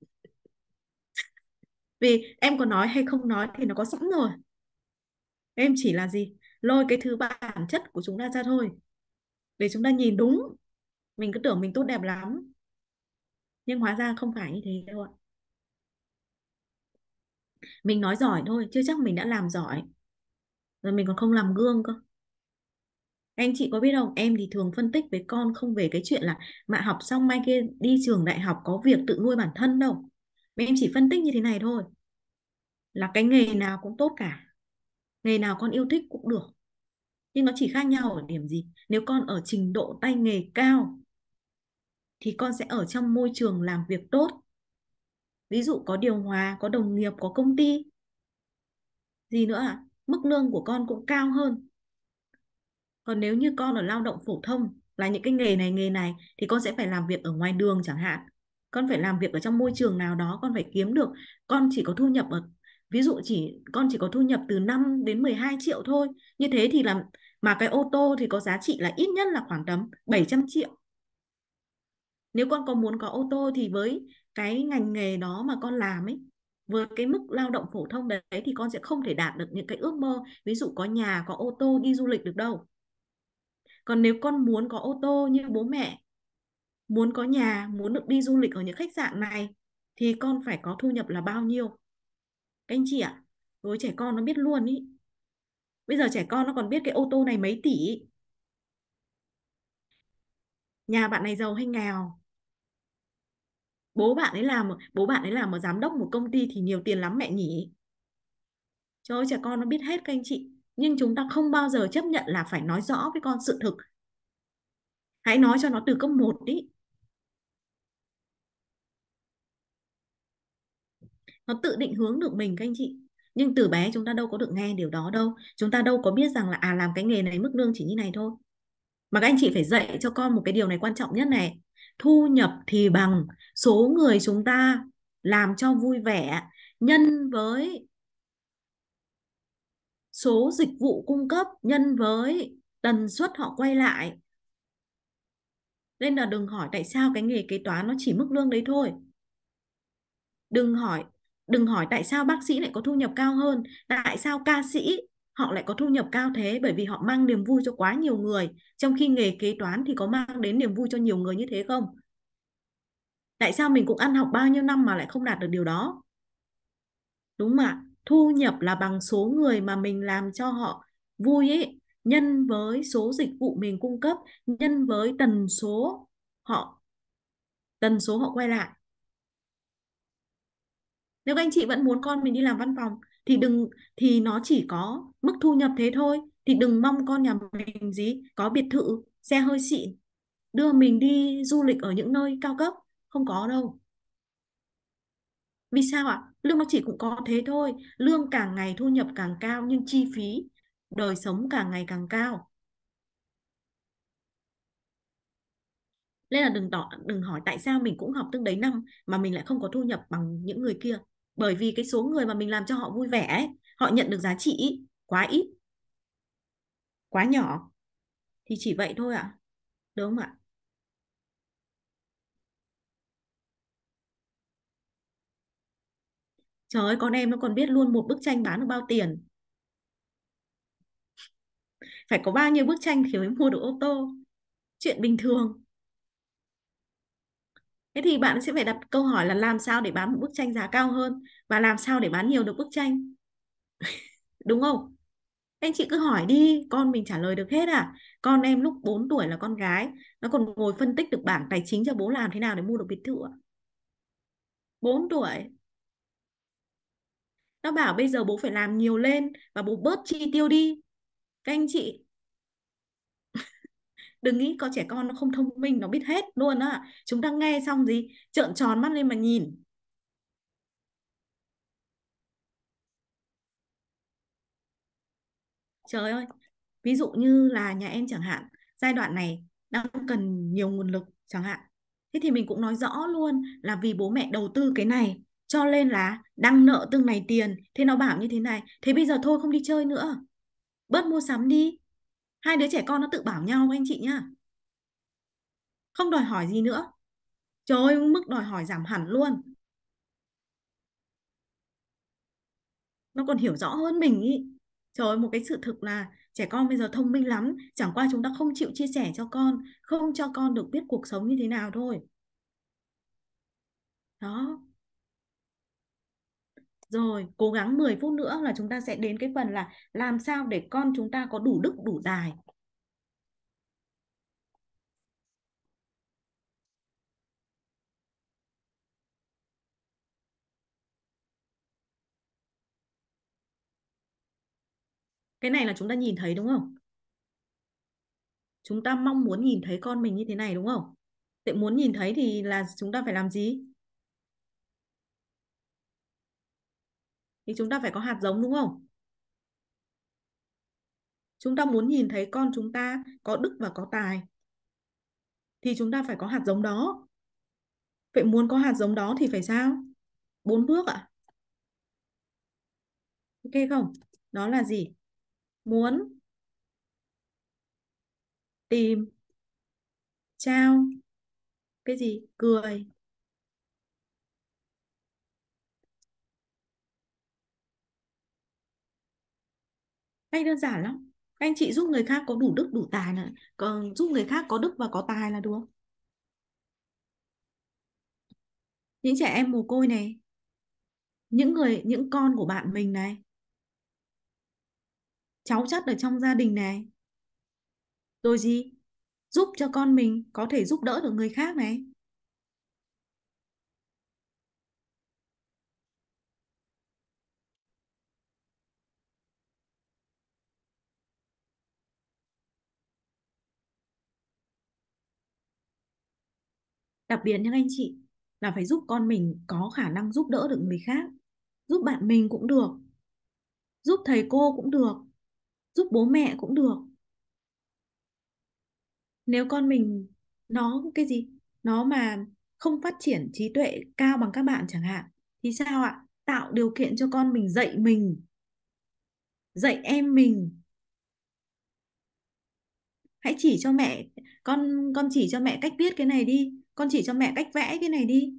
Vì em có nói hay không nói thì nó có sẵn rồi, em chỉ là gì, lôi cái thứ bản chất của chúng ta ra thôi, để chúng ta nhìn đúng. Mình cứ tưởng mình tốt đẹp lắm nhưng hóa ra không phải như thế đâu ạ. Mình nói giỏi thôi chưa chắc mình đã làm giỏi, rồi mình còn không làm gương cơ. Anh chị có biết không, em thì thường phân tích với con không về cái chuyện là mà học xong mai kia đi trường đại học có việc tự nuôi bản thân đâu, mà em chỉ phân tích như thế này thôi, là cái nghề nào cũng tốt cả, nghề nào con yêu thích cũng được, nhưng nó chỉ khác nhau ở điểm gì, nếu con ở trình độ tay nghề cao thì con sẽ ở trong môi trường làm việc tốt, ví dụ có điều hòa, có đồng nghiệp, có công ty, gì nữa ạ, mức lương của con cũng cao hơn. Còn nếu như con ở lao động phổ thông là những cái nghề này nghề này thì con sẽ phải làm việc ở ngoài đường chẳng hạn, con phải làm việc ở trong môi trường nào đó, con phải kiếm được, con chỉ có thu nhập ở, ví dụ chỉ con chỉ có thu nhập từ năm đến mười hai triệu thôi, như thế thì làm, mà cái ô tô thì có giá trị là ít nhất là khoảng tầm bảy trăm triệu. Nếu con có muốn có ô tô thì với cái ngành nghề đó mà con làm ấy, với cái mức lao động phổ thông đấy thì con sẽ không thể đạt được những cái ước mơ, ví dụ có nhà, có ô tô, đi du lịch được đâu. Còn nếu con muốn có ô tô như bố mẹ, muốn có nhà, muốn được đi du lịch ở những khách sạn này, thì con phải có thu nhập là bao nhiêu? Các anh chị ạ, với trẻ con nó biết luôn ý. Bây giờ trẻ con nó còn biết cái ô tô này mấy tỷ. Nhà bạn này giàu hay nghèo? Bố bạn ấy làm, bố bạn ấy làm ở giám đốc một công ty thì nhiều tiền lắm mẹ nhỉ? Trời ơi, trẻ con nó biết hết các anh chị. Nhưng chúng ta không bao giờ chấp nhận là phải nói rõ với con sự thực. Hãy nói cho nó từ cấp một ý. Nó tự định hướng được mình các anh chị. Nhưng từ bé chúng ta đâu có được nghe điều đó đâu. Chúng ta đâu có biết rằng là à làm cái nghề này mức lương chỉ như này thôi. Mà các anh chị phải dạy cho con một cái điều này quan trọng nhất này. Thu nhập thì bằng số người chúng ta làm cho vui vẻ nhân với số dịch vụ cung cấp nhân với tần suất họ quay lại. Nên là đừng hỏi tại sao cái nghề kế toán nó chỉ mức lương đấy thôi. Đừng hỏi, đừng hỏi tại sao bác sĩ lại có thu nhập cao hơn, tại sao ca sĩ họ lại có thu nhập cao thế, bởi vì họ mang niềm vui cho quá nhiều người, trong khi nghề kế toán thì có mang đến niềm vui cho nhiều người như thế không? Tại sao mình cũng ăn học bao nhiêu năm mà lại không đạt được điều đó? Đúng không ạ? Thu nhập là bằng số người mà mình làm cho họ vui ấy, nhân với số dịch vụ mình cung cấp, nhân với tần số họ tần số họ quay lại. Nếu các anh chị vẫn muốn con mình đi làm văn phòng thì đừng thì nó chỉ có mức thu nhập thế thôi, thì đừng mong con nhà mình gì có biệt thự, xe hơi xịn, đưa mình đi du lịch ở những nơi cao cấp, không có đâu. Vì sao ạ? Lương nó chỉ cũng có thế thôi, lương càng ngày thu nhập càng cao nhưng chi phí đời sống càng ngày càng cao. Nên là đừng tỏ đừng hỏi tại sao mình cũng học từng đấy năm mà mình lại không có thu nhập bằng những người kia. Bởi vì cái số người mà mình làm cho họ vui vẻ ấy, họ nhận được giá trị quá ít, quá nhỏ. Thì chỉ vậy thôi ạ. Đúng không ạ? Trời ơi, con em nó còn biết luôn một bức tranh bán được bao tiền. Phải có bao nhiêu bức tranh thì mới mua được ô tô. Chuyện bình thường. Thế thì bạn sẽ phải đặt câu hỏi là làm sao để bán một bức tranh giá cao hơn và làm sao để bán nhiều được bức tranh. Đúng không? Anh chị cứ hỏi đi, con mình trả lời được hết à? Con em lúc bốn tuổi là con gái, nó còn ngồi phân tích được bảng tài chính cho bố làm thế nào để mua được biệt thự ạ. bốn tuổi. Nó bảo bây giờ bố phải làm nhiều lên và bố bớt chi tiêu đi. Các anh chị đừng nghĩ có trẻ con nó không thông minh, nó biết hết luôn á. Chúng ta nghe xong gì trợn tròn mắt lên mà nhìn. Trời ơi, ví dụ như là nhà em chẳng hạn, giai đoạn này đang cần nhiều nguồn lực chẳng hạn. Thế thì mình cũng nói rõ luôn là vì bố mẹ đầu tư cái này cho nên là đang nợ từng này tiền. Thế nó bảo như thế này, thế bây giờ thôi không đi chơi nữa, bớt mua sắm đi. Hai đứa trẻ con nó tự bảo nhau anh chị nhá. Không đòi hỏi gì nữa. Trời ơi, mức đòi hỏi giảm hẳn luôn. Nó còn hiểu rõ hơn mình ý. Trời ơi, một cái sự thực là trẻ con bây giờ thông minh lắm, chẳng qua chúng ta không chịu chia sẻ cho con, không cho con được biết cuộc sống như thế nào thôi. Đó. Rồi, cố gắng mười phút nữa là chúng ta sẽ đến cái phần là làm sao để con chúng ta có đủ đức đủ tài. Cái này là chúng ta nhìn thấy đúng không? Chúng ta mong muốn nhìn thấy con mình như thế này đúng không? Để muốn nhìn thấy thì là chúng ta phải làm gì? Thì chúng ta phải có hạt giống đúng không? Chúng ta muốn nhìn thấy con chúng ta có đức và có tài thì chúng ta phải có hạt giống đó. Vậy muốn có hạt giống đó thì phải sao? Bốn bước ạ. Ok không? Đó là gì? Muốn, tìm, trao, cái gì? Cười. Cách đơn giản lắm. Các anh chị giúp người khác có đủ đức đủ tài này, còn giúp người khác có đức và có tài là được. Những trẻ em mồ côi này, những người những con của bạn mình này, cháu chắt ở trong gia đình này, rồi gì? Giúp cho con mình có thể giúp đỡ được người khác này. Đặc biệt những anh chị là phải giúp con mình có khả năng giúp đỡ được người khác, giúp bạn mình cũng được, giúp thầy cô cũng được, giúp bố mẹ cũng được. Nếu con mình nó cái gì nó mà không phát triển trí tuệ cao bằng các bạn chẳng hạn thì sao ạ? Tạo điều kiện cho con mình dạy mình, dạy em mình. Hãy chỉ cho mẹ, con con chỉ cho mẹ cách viết cái này đi, con chỉ cho mẹ cách vẽ cái này đi.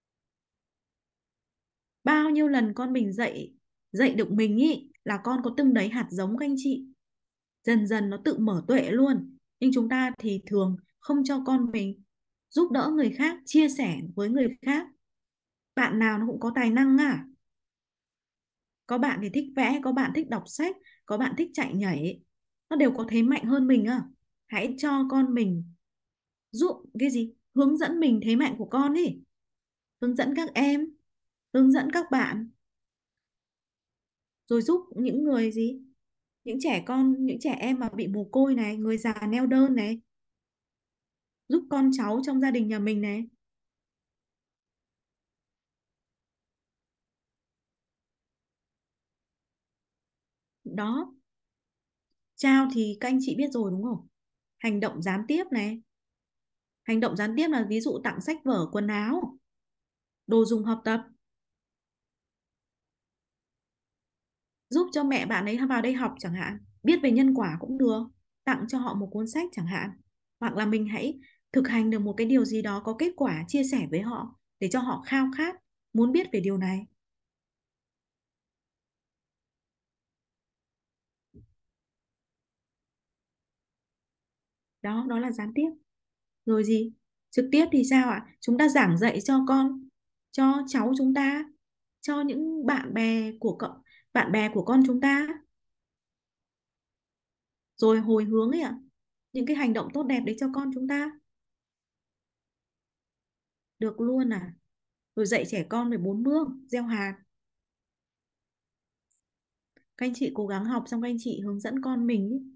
Bao nhiêu lần con mình dạy dạy được mình ý là con có từng đấy hạt giống các anh chị. Dần dần nó tự mở tuệ luôn. Nhưng chúng ta thì thường không cho con mình giúp đỡ người khác, chia sẻ với người khác. Bạn nào nó cũng có tài năng à. Có bạn thì thích vẽ, có bạn thích đọc sách, có bạn thích chạy nhảy. Nó đều có thế mạnh hơn mình à. Hãy cho con mình giúp cái gì? hướng dẫn mình thế mạnh của con ấy, hướng dẫn các em, hướng dẫn các bạn, rồi giúp những người gì, những trẻ con, những trẻ em mà bị mồ côi này, người già neo đơn này, giúp con cháu trong gia đình nhà mình này. Đó, trao thì các anh chị biết rồi đúng không? Hành động gián tiếp này. Hành động gián tiếp là ví dụ tặng sách vở, quần áo, đồ dùng học tập, giúp cho mẹ bạn ấy vào đây học chẳng hạn, biết về nhân quả cũng được, tặng cho họ một cuốn sách chẳng hạn. Hoặc là mình hãy thực hành được một cái điều gì đó có kết quả, chia sẻ với họ để cho họ khao khát, muốn biết về điều này. Đó, đó là gián tiếp. Rồi gì? Trực tiếp thì sao ạ? Chúng ta giảng dạy cho con, cho cháu chúng ta, cho những bạn bè của cậu, bạn bè của con chúng ta. Rồi hồi hướng ấy ạ, những cái hành động tốt đẹp đấy cho con chúng ta. Được luôn à? Rồi dạy trẻ con về bốn bước, gieo hạt. Các anh chị cố gắng học xong các anh chị hướng dẫn con mình ý.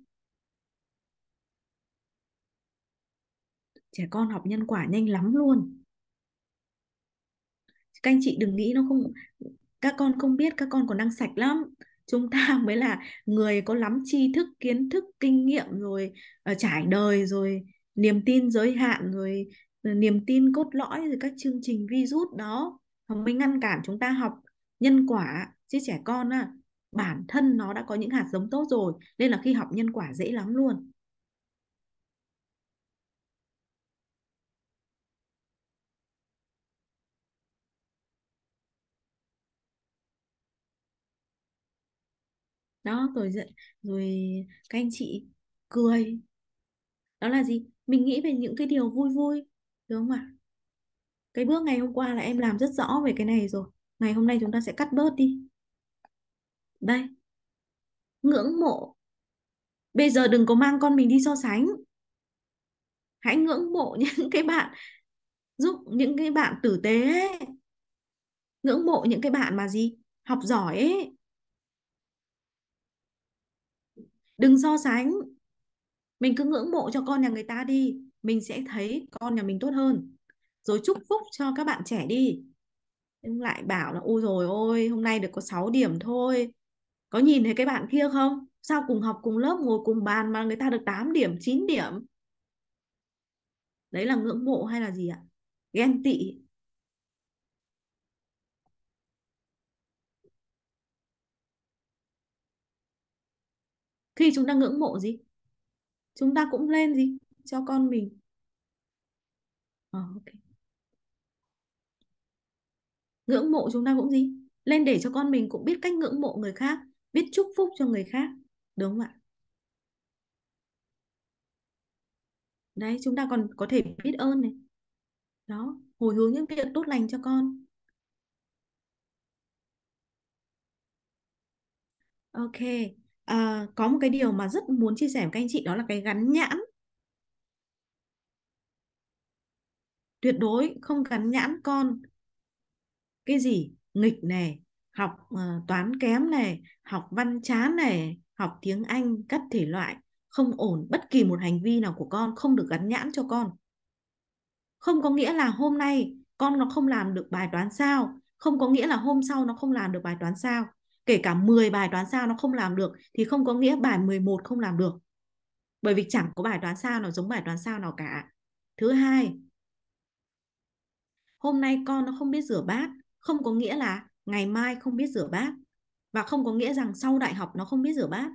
Trẻ con học nhân quả nhanh lắm luôn. Các anh chị đừng nghĩ nó không, các con không biết, các con còn đang sạch lắm. Chúng ta mới là người có lắm tri thức, kiến thức, kinh nghiệm rồi, uh, trải đời rồi, niềm tin giới hạn rồi, uh, niềm tin cốt lõi rồi các chương trình virus đó họ mới ngăn cản chúng ta học nhân quả. Chứ trẻ con á, bản thân nó đã có những hạt giống tốt rồi, nên là khi học nhân quả dễ lắm luôn. Đó, rồi dậy rồi các anh chị cười. Đó là gì? Mình nghĩ về những cái điều vui vui, đúng không ạ? Cái bước ngày hôm qua là em làm rất rõ về cái này rồi. Ngày hôm nay chúng ta sẽ cắt bớt đi. Đây, ngưỡng mộ. Bây giờ đừng có mang con mình đi so sánh. Hãy ngưỡng mộ những cái bạn, giúp những cái bạn tử tế ấy. Ngưỡng mộ những cái bạn mà gì? Học giỏi ấy. Đừng so sánh. Mình cứ ngưỡng mộ cho con nhà người ta đi, mình sẽ thấy con nhà mình tốt hơn. Rồi chúc phúc cho các bạn trẻ đi. Nhưng lại bảo là ôi rồi ôi, hôm nay được có sáu điểm thôi. Có nhìn thấy cái bạn kia không? Sao cùng học cùng lớp ngồi cùng bàn mà người ta được tám điểm, chín điểm? Đấy là ngưỡng mộ hay là gì ạ? Ghen tị. Khi chúng ta ngưỡng mộ gì? Chúng ta cũng lên gì? Cho con mình. Ờ, ok. Ngưỡng mộ chúng ta cũng gì? Lên để cho con mình cũng biết cách ngưỡng mộ người khác, biết chúc phúc cho người khác. Đúng không ạ? Đấy, chúng ta còn có thể biết ơn này. Đó, hồi hướng những việc tốt lành cho con. Ok. À, có một cái điều mà rất muốn chia sẻ với các anh chị, đó là cái gắn nhãn. Tuyệt đối không gắn nhãn con cái gì nghịch này, học uh, toán kém này, học văn chán này, học tiếng Anh các thể loại. Không ổn, bất kỳ một hành vi nào của con không được gắn nhãn cho con. Không có nghĩa là hôm nay con nó không làm được bài toán sao, không có nghĩa là hôm sau nó không làm được bài toán sao. Kể cả mười bài toán sao nó không làm được thì không có nghĩa bài mười một không làm được. Bởi vì chẳng có bài toán sao nào giống bài toán sao nào cả. Thứ hai, hôm nay con nó không biết rửa bát, không có nghĩa là ngày mai không biết rửa bát. Và không có nghĩa rằng sau đại học nó không biết rửa bát.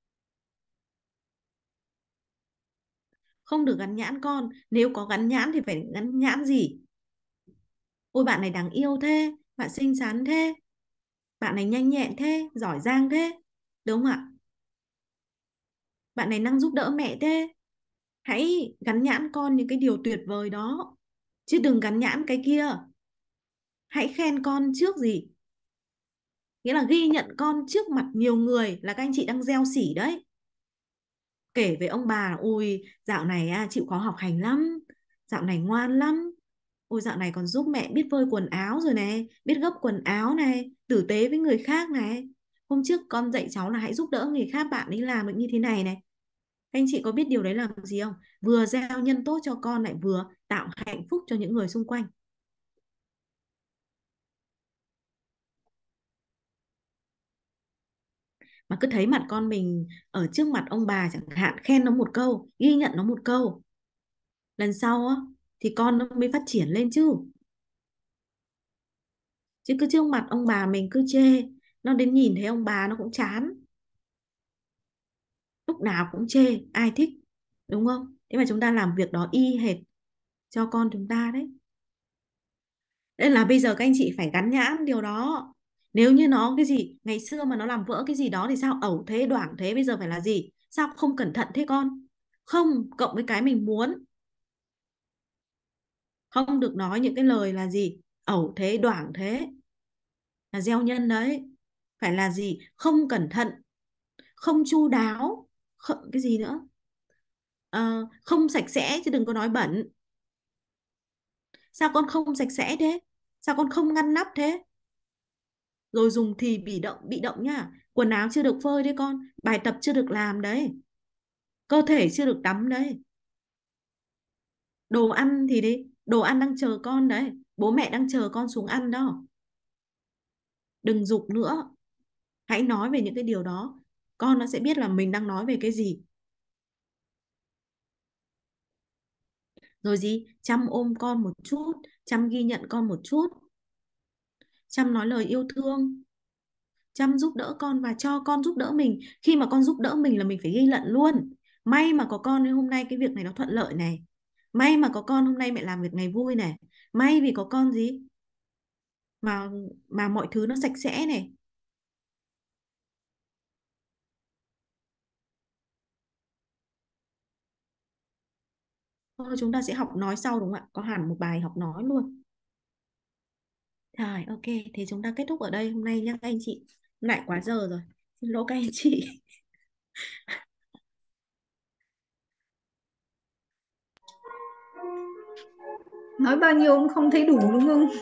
Không được gắn nhãn con. Nếu có gắn nhãn thì phải gắn nhãn gì? Ôi bạn này đáng yêu thế, bạn xinh xắn thế, bạn này nhanh nhẹn thế, giỏi giang thế. Đúng không ạ? Bạn này năng giúp đỡ mẹ thế. Hãy gắn nhãn con những cái điều tuyệt vời đó. Chứ đừng gắn nhãn cái kia. Hãy khen con trước gì? Nghĩa là ghi nhận con trước mặt nhiều người là các anh chị đang gieo sỉ đấy. Kể với ông bà, ui dạo này à, chịu khó học hành lắm, dạo này ngoan lắm. Ôi dạo này còn giúp mẹ biết phơi quần áo rồi này, biết gấp quần áo này, tử tế với người khác này. Hôm trước con dạy cháu là hãy giúp đỡ người khác, bạn ấy làm được như thế này này. Các anh chị có biết điều đấy là gì không? Vừa gieo nhân tốt cho con lại vừa tạo hạnh phúc cho những người xung quanh. Mà cứ thấy mặt con mình ở trước mặt ông bà chẳng hạn, khen nó một câu, ghi nhận nó một câu, lần sau á thì con nó mới phát triển lên chứ. Chứ cứ trước mặt ông bà mình cứ chê, nó đến nhìn thấy ông bà nó cũng chán, lúc nào cũng chê, ai thích, đúng không? Thế mà chúng ta làm việc đó y hệt cho con chúng ta đấy. Nên là bây giờ các anh chị phải gắn nhãn điều đó. Nếu như nó cái gì ngày xưa mà nó làm vỡ cái gì đó thì sao ẩu thế đoảng thế, bây giờ phải là gì? Sao không cẩn thận thế con? Không cộng với cái mình muốn. Không được nói những cái lời là gì ẩu thế đoảng thế, là gieo nhân đấy. Phải là gì? Không cẩn thận, không chu đáo, không, cái gì nữa? Ờ, không sạch sẽ chứ đừng có nói bẩn. Sao con không sạch sẽ thế? Sao con không ngăn nắp thế? Rồi dùng thì bị động, bị động nhá. Quần áo chưa được phơi đấy con, bài tập chưa được làm đấy, cơ thể chưa được tắm đấy. Đồ ăn thì đi, đồ ăn đang chờ con đấy, bố mẹ đang chờ con xuống ăn đó. Đừng giục nữa. Hãy nói về những cái điều đó, con nó sẽ biết là mình đang nói về cái gì. Rồi gì? Chăm ôm con một chút, chăm ghi nhận con một chút, chăm nói lời yêu thương, chăm giúp đỡ con và cho con giúp đỡ mình. Khi mà con giúp đỡ mình là mình phải ghi nhận luôn. May mà có con nên hôm nay cái việc này nó thuận lợi này. May mà có con hôm nay mẹ làm việc này vui này. May vì có con gì mà mà mọi thứ nó sạch sẽ này. Thôi chúng ta sẽ học nói sau đúng không ạ? Có hẳn một bài học nói luôn. Rồi, ok, thế chúng ta kết thúc ở đây hôm nay nhé các anh chị. Lại quá giờ rồi. Xin lỗi các anh chị. Nói bao nhiêu cũng không thấy đủ đúng không?